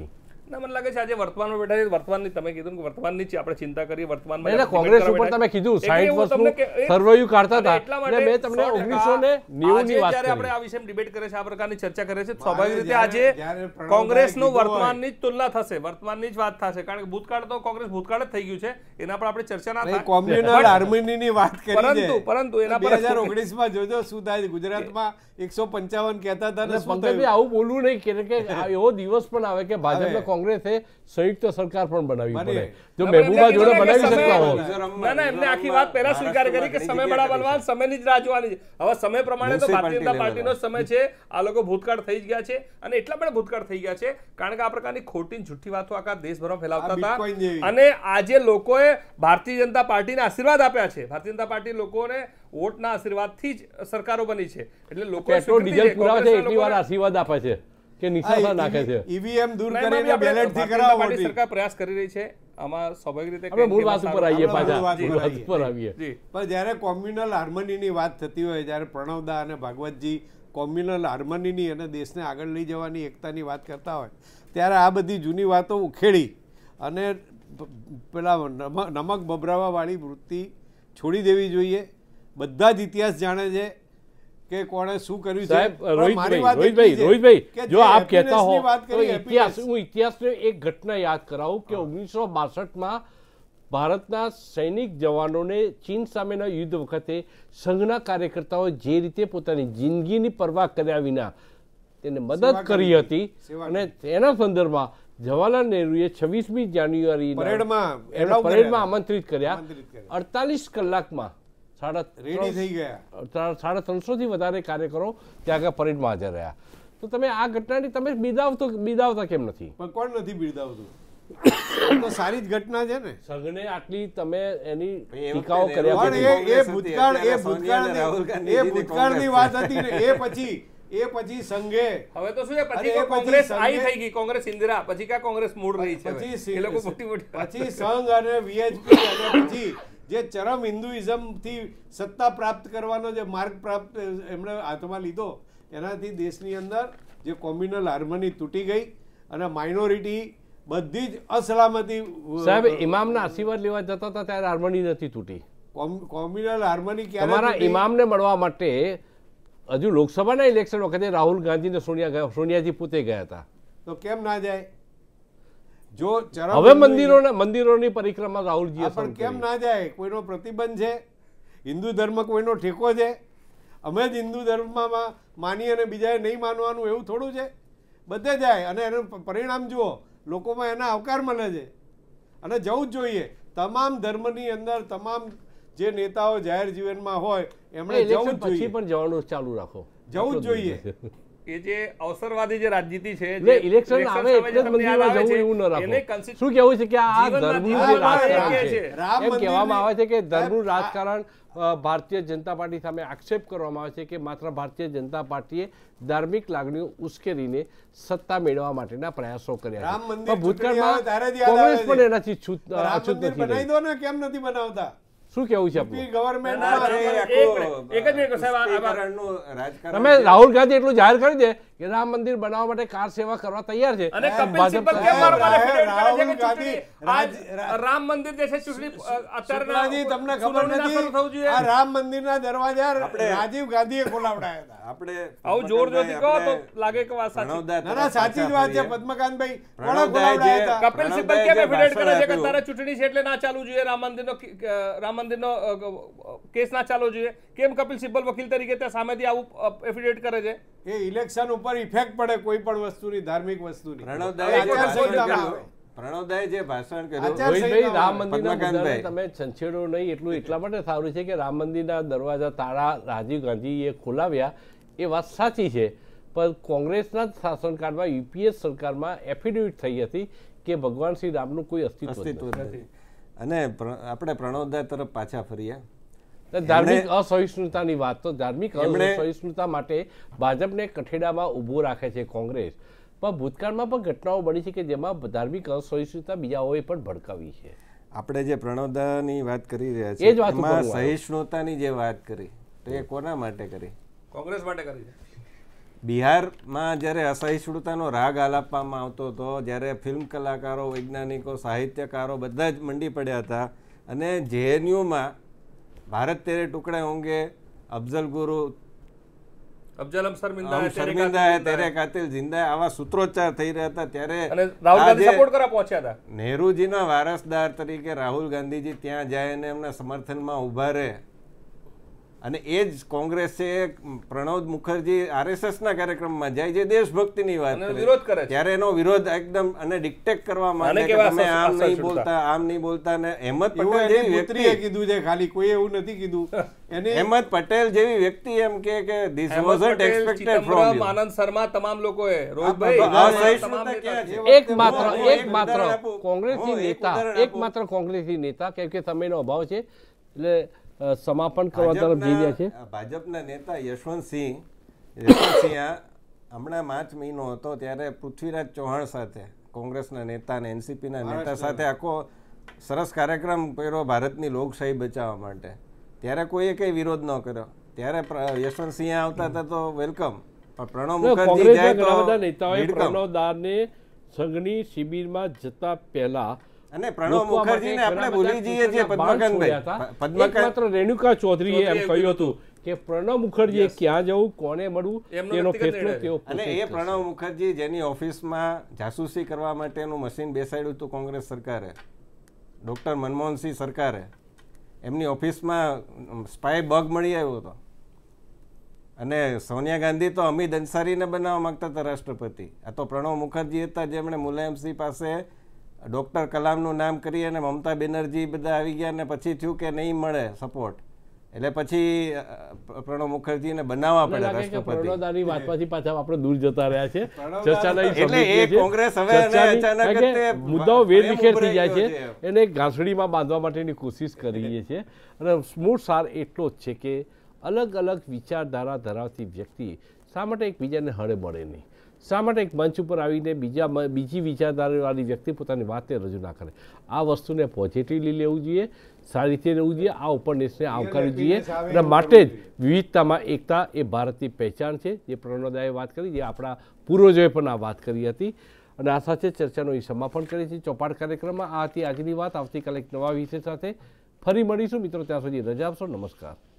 ના મને લાગે છે આજે વર્તમાનમાં બેઠા છે, વર્તમાનની તમે કીધું કે વર્તમાનની જ આપણે ચિંતા કરીએ, વર્તમાનમાં એટલે કોંગ્રેસ ઉપર તમે કીધું સાઠ વર્ષનું સર્વૈયું કાઢતા હતા એટલે મેં તમને ઓગણીસો ને નેવું ની વાત જ્યારે આપણે આ વિશે ડિબેટ કરે છે, આ પ્રકારની ચર્ચા કરે છે, સ્વાભાવિક રીતે આજે કોંગ્રેસનું વર્તમાનની જ તુલના થશે, વર્તમાનની જ વાત થશે, કારણ કે ભૂતકાળ તો કોંગ્રેસ ભૂતકાળ જ થઈ ગયું છે, એના પર આપણે ચર્ચા ના થાય. કોમ્યુનલ હાર્મનીની વાત કરી પરંતુ પરંતુ એના પર બે હજાર ઓગણીસ માં જોજો શું થાય. ગુજરાતમાં એકસો પંચાવન કહેતા હતા ને શું થયું? આવું બોલવું નહીં કે એવો દિવસ પણ આવે કે ભાજપને કોંગ્રેસે સંયુક્ત સરકાર પણ બનાવવી પડે. જો મહેબૂબા જોડે બનાવી શકતા હોય. ના ના એમને આખી વાત પહેલા સ્વીકાર કરી કે સમય બડા બલવાન, સમયની જ રાહ જોવાની છે. હવે સમય પ્રમાણે તો ભારતીય જનતા પાર્ટીનો સમય છે. આ લોકો ભૂતકાળ થઈ જ ગયા છે અને એટલા પણ ભૂતકાળ થઈ ગયા છે કારણ કે આ પ્રકારની ખોટી જૂઠી વાતો આખા દેશભરમાં ફેલાવતા હતા અને આજે લોકોએ ભારતીય જનતા પાર્ટીને આશીર્વાદ આપ્યા છે. ભારતીય જનતા પાર્ટી લોકોને વોટના આશીર્વાદથી જ સરકારો બની છે. એટલે લોકો પેટ્રોલ ડીઝલ પુરાવે છે એટલી વાર આશીર્વાદ આપે છે કે નિશાસા નાખે છે. ઈવીએમ દૂર કરીને બેલેટ થી કરાવો. પાર્ટી સરકાર પ્રયાસ કરી રહી છે. આમાં સ્વાભાવિક રીતે આપણે મૂળ વાત ઉપર આવીએ પાછા મૂળ વાત ઉપર આવીએ. પણ જ્યારે કોમ્યુનલ હાર્મનીની વાત થતી હોય, જ્યારે પ્રણવદા અને ભાગવતજી કોમ્યુનલ હાર્મનીની અને દેશને આગળ લઈ જવાની એકતાની વાત કરતા હોય ત્યારે આ બધી જૂની વાતો ઉખેડી અને પેલા નમક બબરાવાવાળી વૃત્તિ છોડી દેવી જોઈએ. બધા જ ઇતિહાસ જાણે છે કે કોણે શું કર્યું છે. રોહિતભાઈ રોહિતભાઈ જો આપ કહેતા હો તો ઇતિહાસ હું ઇતિહાસને એક ઘટના યાદ કરાવું કે ઓગણીસો બાસઠમાં ભારતના સૈનિક જવાનોને ચીન સામેના યુદ્ધ વખતે સંઘના કાર્યકર્તાઓ જે રીતે પોતાની જિંદગીની પરવા કર્યા વિના તેને મદદ કરી હતી અને તેના સંદર્ભમાં જવાહરલાલ નહેરુએ છવ્વીસમી જાન્યુઆરી પરેડમાં આમંત્રિત કર્યા. અડતાલીસ કલાકમાં સાડા ત્રણસો થી વધારે કાર્યકરો ત્યાં આગળ પરેડમાં હાજર રહ્યા. તો તમે આ ઘટનાની તમે બિરદાવતો બિરદાવતા કેમ નથી? પણ કોણ નથી બિરદાવતું? તો સારી જ ઘટના છે ને. સંઘને આટલી તમે એની ટીકાઓ કર્યા પણ એ ભૂતકાળ એ ભૂતકાળ એ ભૂતકાળની વાત હતી ને. એ પછી એ પછી સંઘે હવે તો શું છે પછી કોંગ્રેસ આઈ થઈ ગઈ, કોંગ્રેસ ઇન્દિરા પછી કા કોંગ્રેસ મૂળ રહી છે. પછી એ લોકો મોટી મોટી પછી સંઘ અને વીએચપી અને પછી જે ચરમ હિન્દુઇઝમથી સત્તા પ્રાપ્ત કરવાનો જે માર્ગ પ્રાપ્ત એમણે હાથમાં લીધો એનાથી દેશની અંદર જે કોમ્યુનલ હાર્મની તૂટી ગઈ અને માઇનોરિટી બધી જ અસલામતી. સાહેબ ઇમામના આશીર્વાદ લેવા જતા હતા ત્યારે હાર્મની નથી તૂટી. કોમ્યુનલ હાર્મની ક્યારે? તમારા ઇમામને મળવા માટે હજુ લોકસભાના ઇલેક્શન વખતે રાહુલ ગાંધી ને સોનિયા સોનિયાજી પોતે ગયા હતા. તો કેમ ના જાય? જો હવે મંદિરોના મંદિરોની પરિક્રમા રાહુલજીએ પણ કેમ ના જાય? કોઈનો પ્રતિબંધ છે? હિન્દુ ધર્મ કોઈનો ઠેકો છે? અમે જ હિન્દુ ધર્મમાં માની અને બીજાએ નહીં માનવાનું એવું થોડું છે? બધે જાય અને એનું પરિણામ જુઓ, લોકોમાં એના આવકાર મળે છે અને જવું જ જોઈએ. તમામ ધર્મની અંદર તમામ જે નેતાઓ જાહેર જીવનમાં હોય એમણે જવું જ જોઈએ. પણ જવાનું ચાલુ રાખો, જવું જ જોઈએ. એ જે અવસરવાદી જે રાજનીતિ છે એટલે ઇલેક્શન આવે એટલે જ મંદિરમાં જવું એવું ન રાખો. શું કહેવું છે કે આ ધર્મનું જે રાજકારણ છે એમ કહેવામાં આવે છે કે ધર્મનું રાજકારણ ભારતીય જનતા પાર્ટી સામે આક્ષેપ કરવામાં આવે છે કે માત્ર ભારતીય જનતા પાર્ટીએ ધાર્મિક લાગણીઓ ઉશ્કેરીને સત્તા મેળવવા માટેના પ્રયાસો કર્યા છે. ભૂતકાળમાં કોંગ્રેસ પણ એનાથી અછૂત નથી. બનાવી દો ને, કેમ નથી બનાવતા? શું કેવું છે તમે? રાહુલ ગાંધી એટલું જાહેર કરી દે કે રામ મંદિર બનાવવા માટે કાર સેવા કરવા તૈયાર છે. રામ મંદિર જે છે ચૂંટણી અત્યારે તમને ખબર નથી આ રામ મંદિરના દરવાજા રાજીવ ગાંધીએ ખોલાવડાયા હતા. આપણે આવું જોર જોરથી કહો તો લાગે કે વાત સાચી. ના ના સાચી જ વાત છે. પદ્મકાંતભાઈ કોણે ખોલાવડાયા હતા? કપિલ સિબ્બલ કેમ એફિડેવિટ કરે છે કે તારે ચૂંટણી છે એટલે ના ચાલવું જોઈએ, રામ મંદિરનો રામ મંદિરનો કેસ ના ચાલવો જોઈએ? કેમ કપિલ સિબ્બલ વકીલ તરીકે ત્યાં સામેથી આવું એફિડેવિટ કરે છે? એ ઇલેક્શન ઉપર ઇફેક્ટ પડે કોઈ પણ વસ્તુની, ધાર્મિક વસ્તુની. પ્રણવદાએ જે ભાષણ કર્યું રોહિતભાઈ, રામ મંદિરના મુદ્દાને તમે છંછેડો નહીં એટલું એટલા માટે સારું છે કે રામ મંદિરના દરવાજા તાળા રાજીવ ગાંધીએ ખોલાવ્યા એ વાત સાચી છે, પણ કોંગ્રેસના શાસનકાળમાં યુપીએ સરકારમાં એફિડેવિટ થઈ હતી કે ભગવાન શ્રી રામનું કોઈ અસ્તિત્વ નથી. અને આપણે પ્રણવદા તરફ પાછા ફરીએ. ધાર્મિક અસહિષ્ણુતાની વાત તો ધાર્મિક અસહિષ્ણુતા માટે ભાજપને કઠેડામાં ઊભો રાખે છે કોંગ્રેસ, પણ ભૂતકાળમાં પણ ઘટનાઓ બની છે કે જેમાં ધાર્મિક અસહિષ્ણુતા બીજાઓએ પણ ભડકાવી છે. આપણે જે પ્રણવદાની વાત કરી રહ્યા છીએ એમાં સહિષ્ણુતાની જે વાત કરી તો એ કોના માટે કરી? કોંગ્રેસ માટે કરી છે. બિહારમાં જ્યારે અસહિષ્ણુતાનો રાગ આલાપવામાં આવતો હતો, જ્યારે ફિલ્મ કલાકારો, વૈજ્ઞાનિકો, સાહિત્યકારો બધા જ મંડી પડ્યા હતા, અને જેએનયુમાં ભારત તેરે ટુકડે હોંગે, અફઝલ ગુરુ, અફઝલ શર્મિંદા હમ શર્મિંદા હે, તેરે કાતિલ જિંદા હે, આવા સૂત્રોચ્ચાર થઈ રહ્યા હતા. ત્યારે અને રાહુલ ગાંધી સપોર્ટ કરવા પહોંચ્યા હતા. નહેરુજીના વારસદાર તરીકે રાહુલ ગાંધીજી ત્યાં જાય અને એમના સમર્થનમાં ઊભા રહે, અને એ જ કોંગ્રેસ છે પ્રણવ મુખર્જી આરએસએસ ના કાર્યક્રમમાં જાય જે દેશભક્તિની વાત વિરોધ કરે, ત્યારે એનો વિરોધ એકદમ અને ડિક્ટેટ કરવા માટે તમે આમ નહીં બોલતા, આમ નહીં બોલતા. ને અહેમદ પટેલ જેવી વ્યક્તિએ કીધું છે, ખાલી કોઈ એવું નથી કીધું. એને અહેમદ પટેલ જેવી વ્યક્તિ એમ કે કે this wasn't expected from you. Anand Sharma, તમામ લોકોએ રોહિતભાઈ એક માત્ર એક માત્ર કોંગ્રેસી નેતા એક માત્ર કોંગ્રેસી નેતા કેમ કે સમયનો અભાવ છે એટલે સમાપન કરવા તરફ જઈ રહ્યા છે. ભાજપના નેતા યશવંતસિંહ યશવંતસિંહ હમણાં માર્ચ મહિનો હતો ત્યારે પૃથ્વીરાજ ચૌહાણ સાથે, કોંગ્રેસના નેતા અને એનસીપીના નેતા સાથે આખો સરસ કાર્યક્રમ કર્યો ભારતની લોકશાહી બચાવવા માટે. ત્યારે કોઈએ કઈ વિરોધ ન કર્યો. ત્યારે યશવંતસિંહ આવતા હતા તો વેલકમ, પણ પ્રણવ મુખર્જી જાય તો ઘણા બધા નેતાઓએ પ્રણવ દાને સંઘની શિબિરમાં જતા પહેલા અને પ્રણવ મુખર્જીને આપણે ભૂલી જઈએ છીએ પદ્મકાંતભાઈ. પદ્મકાંત માત્ર રેણુકા ચૌધરીએ એમ કહ્યું હતું કે પ્રણવ મુખર્જીએ ક્યાં જવું, કોને મળવું, તેનો ફેસલો તેઓ. અને એ પ્રણવ મુખર્જી જેની ઓફિસમાં જાસૂસી કરવા માટેનું મશીન બેસાડ્યું હતું કોંગ્રેસ સરકારે, ડોક્ટર મનમોહનસિંહ સરકારે, એમની ઓફિસમાં સ્પાય બગ મળી આવ્યો હતો. અને સોનિયા ગાંધી તો અમિત અંસારીને બનાવવા માંગતા હતા રાષ્ટ્રપતિ. આ તો પ્રણવ મુખર્જી હતા જેમણે મુલાયમસિંહ પાસે ડોક્ટર કલામનું નામ કરી અને મમતા બેનર્જી બધા આવી ગયા, ને પછી થયું કે નહીં મળે સપોર્ટ, એટલે પછી પ્રણવ મુખર્જીને બનાવવા પડે રાષ્ટ્રપતિ. પ્રણવદાની વાતમાંથી પાછા આપણે દૂર જતા રહ્યા છે. એટલે એ કોંગ્રેસ હવે અચાનક મુદ્દાઓ વેરવિખેર થઈ જાય છે, એને ઘાસડીમાં બાંધવા માટેની કોશિશ કરીએ છીએ. અને મૂળ સાર એટલો જ છે કે અલગ અલગ વિચારધારા ધરાવતી વ્યક્તિ શા માટે એકબીજાને હળે મળે નહીં, શા માટે એક મંચ ઉપર આવીને બીજા બીજી વિચારધારાવાળી વ્યક્તિ પોતાની વાતને રજૂ ના કરે. આ વસ્તુને પોઝિટિવલી લેવું જોઈએ, સારી રીતે લેવું જોઈએ, આ ઉપરનેસને આવકારવું જોઈએ. અને માટે જ વિવિધતામાં એકતા એ ભારતની પહેચાન છે, જે પ્રણવદાએ વાત કરી, જે આપણા પૂર્વજોએ પણ આ વાત કરી હતી. અને આ સાથે ચર્ચાનો એ સમાપન કરીએ છીએ ચોપાટ કાર્યક્રમમાં. આ હતી આજની વાત. આવતીકાલે એક નવા વિષય સાથે ફરી મળીશું મિત્રો. ત્યાં સુધી રજા આપશો. નમસ્કાર.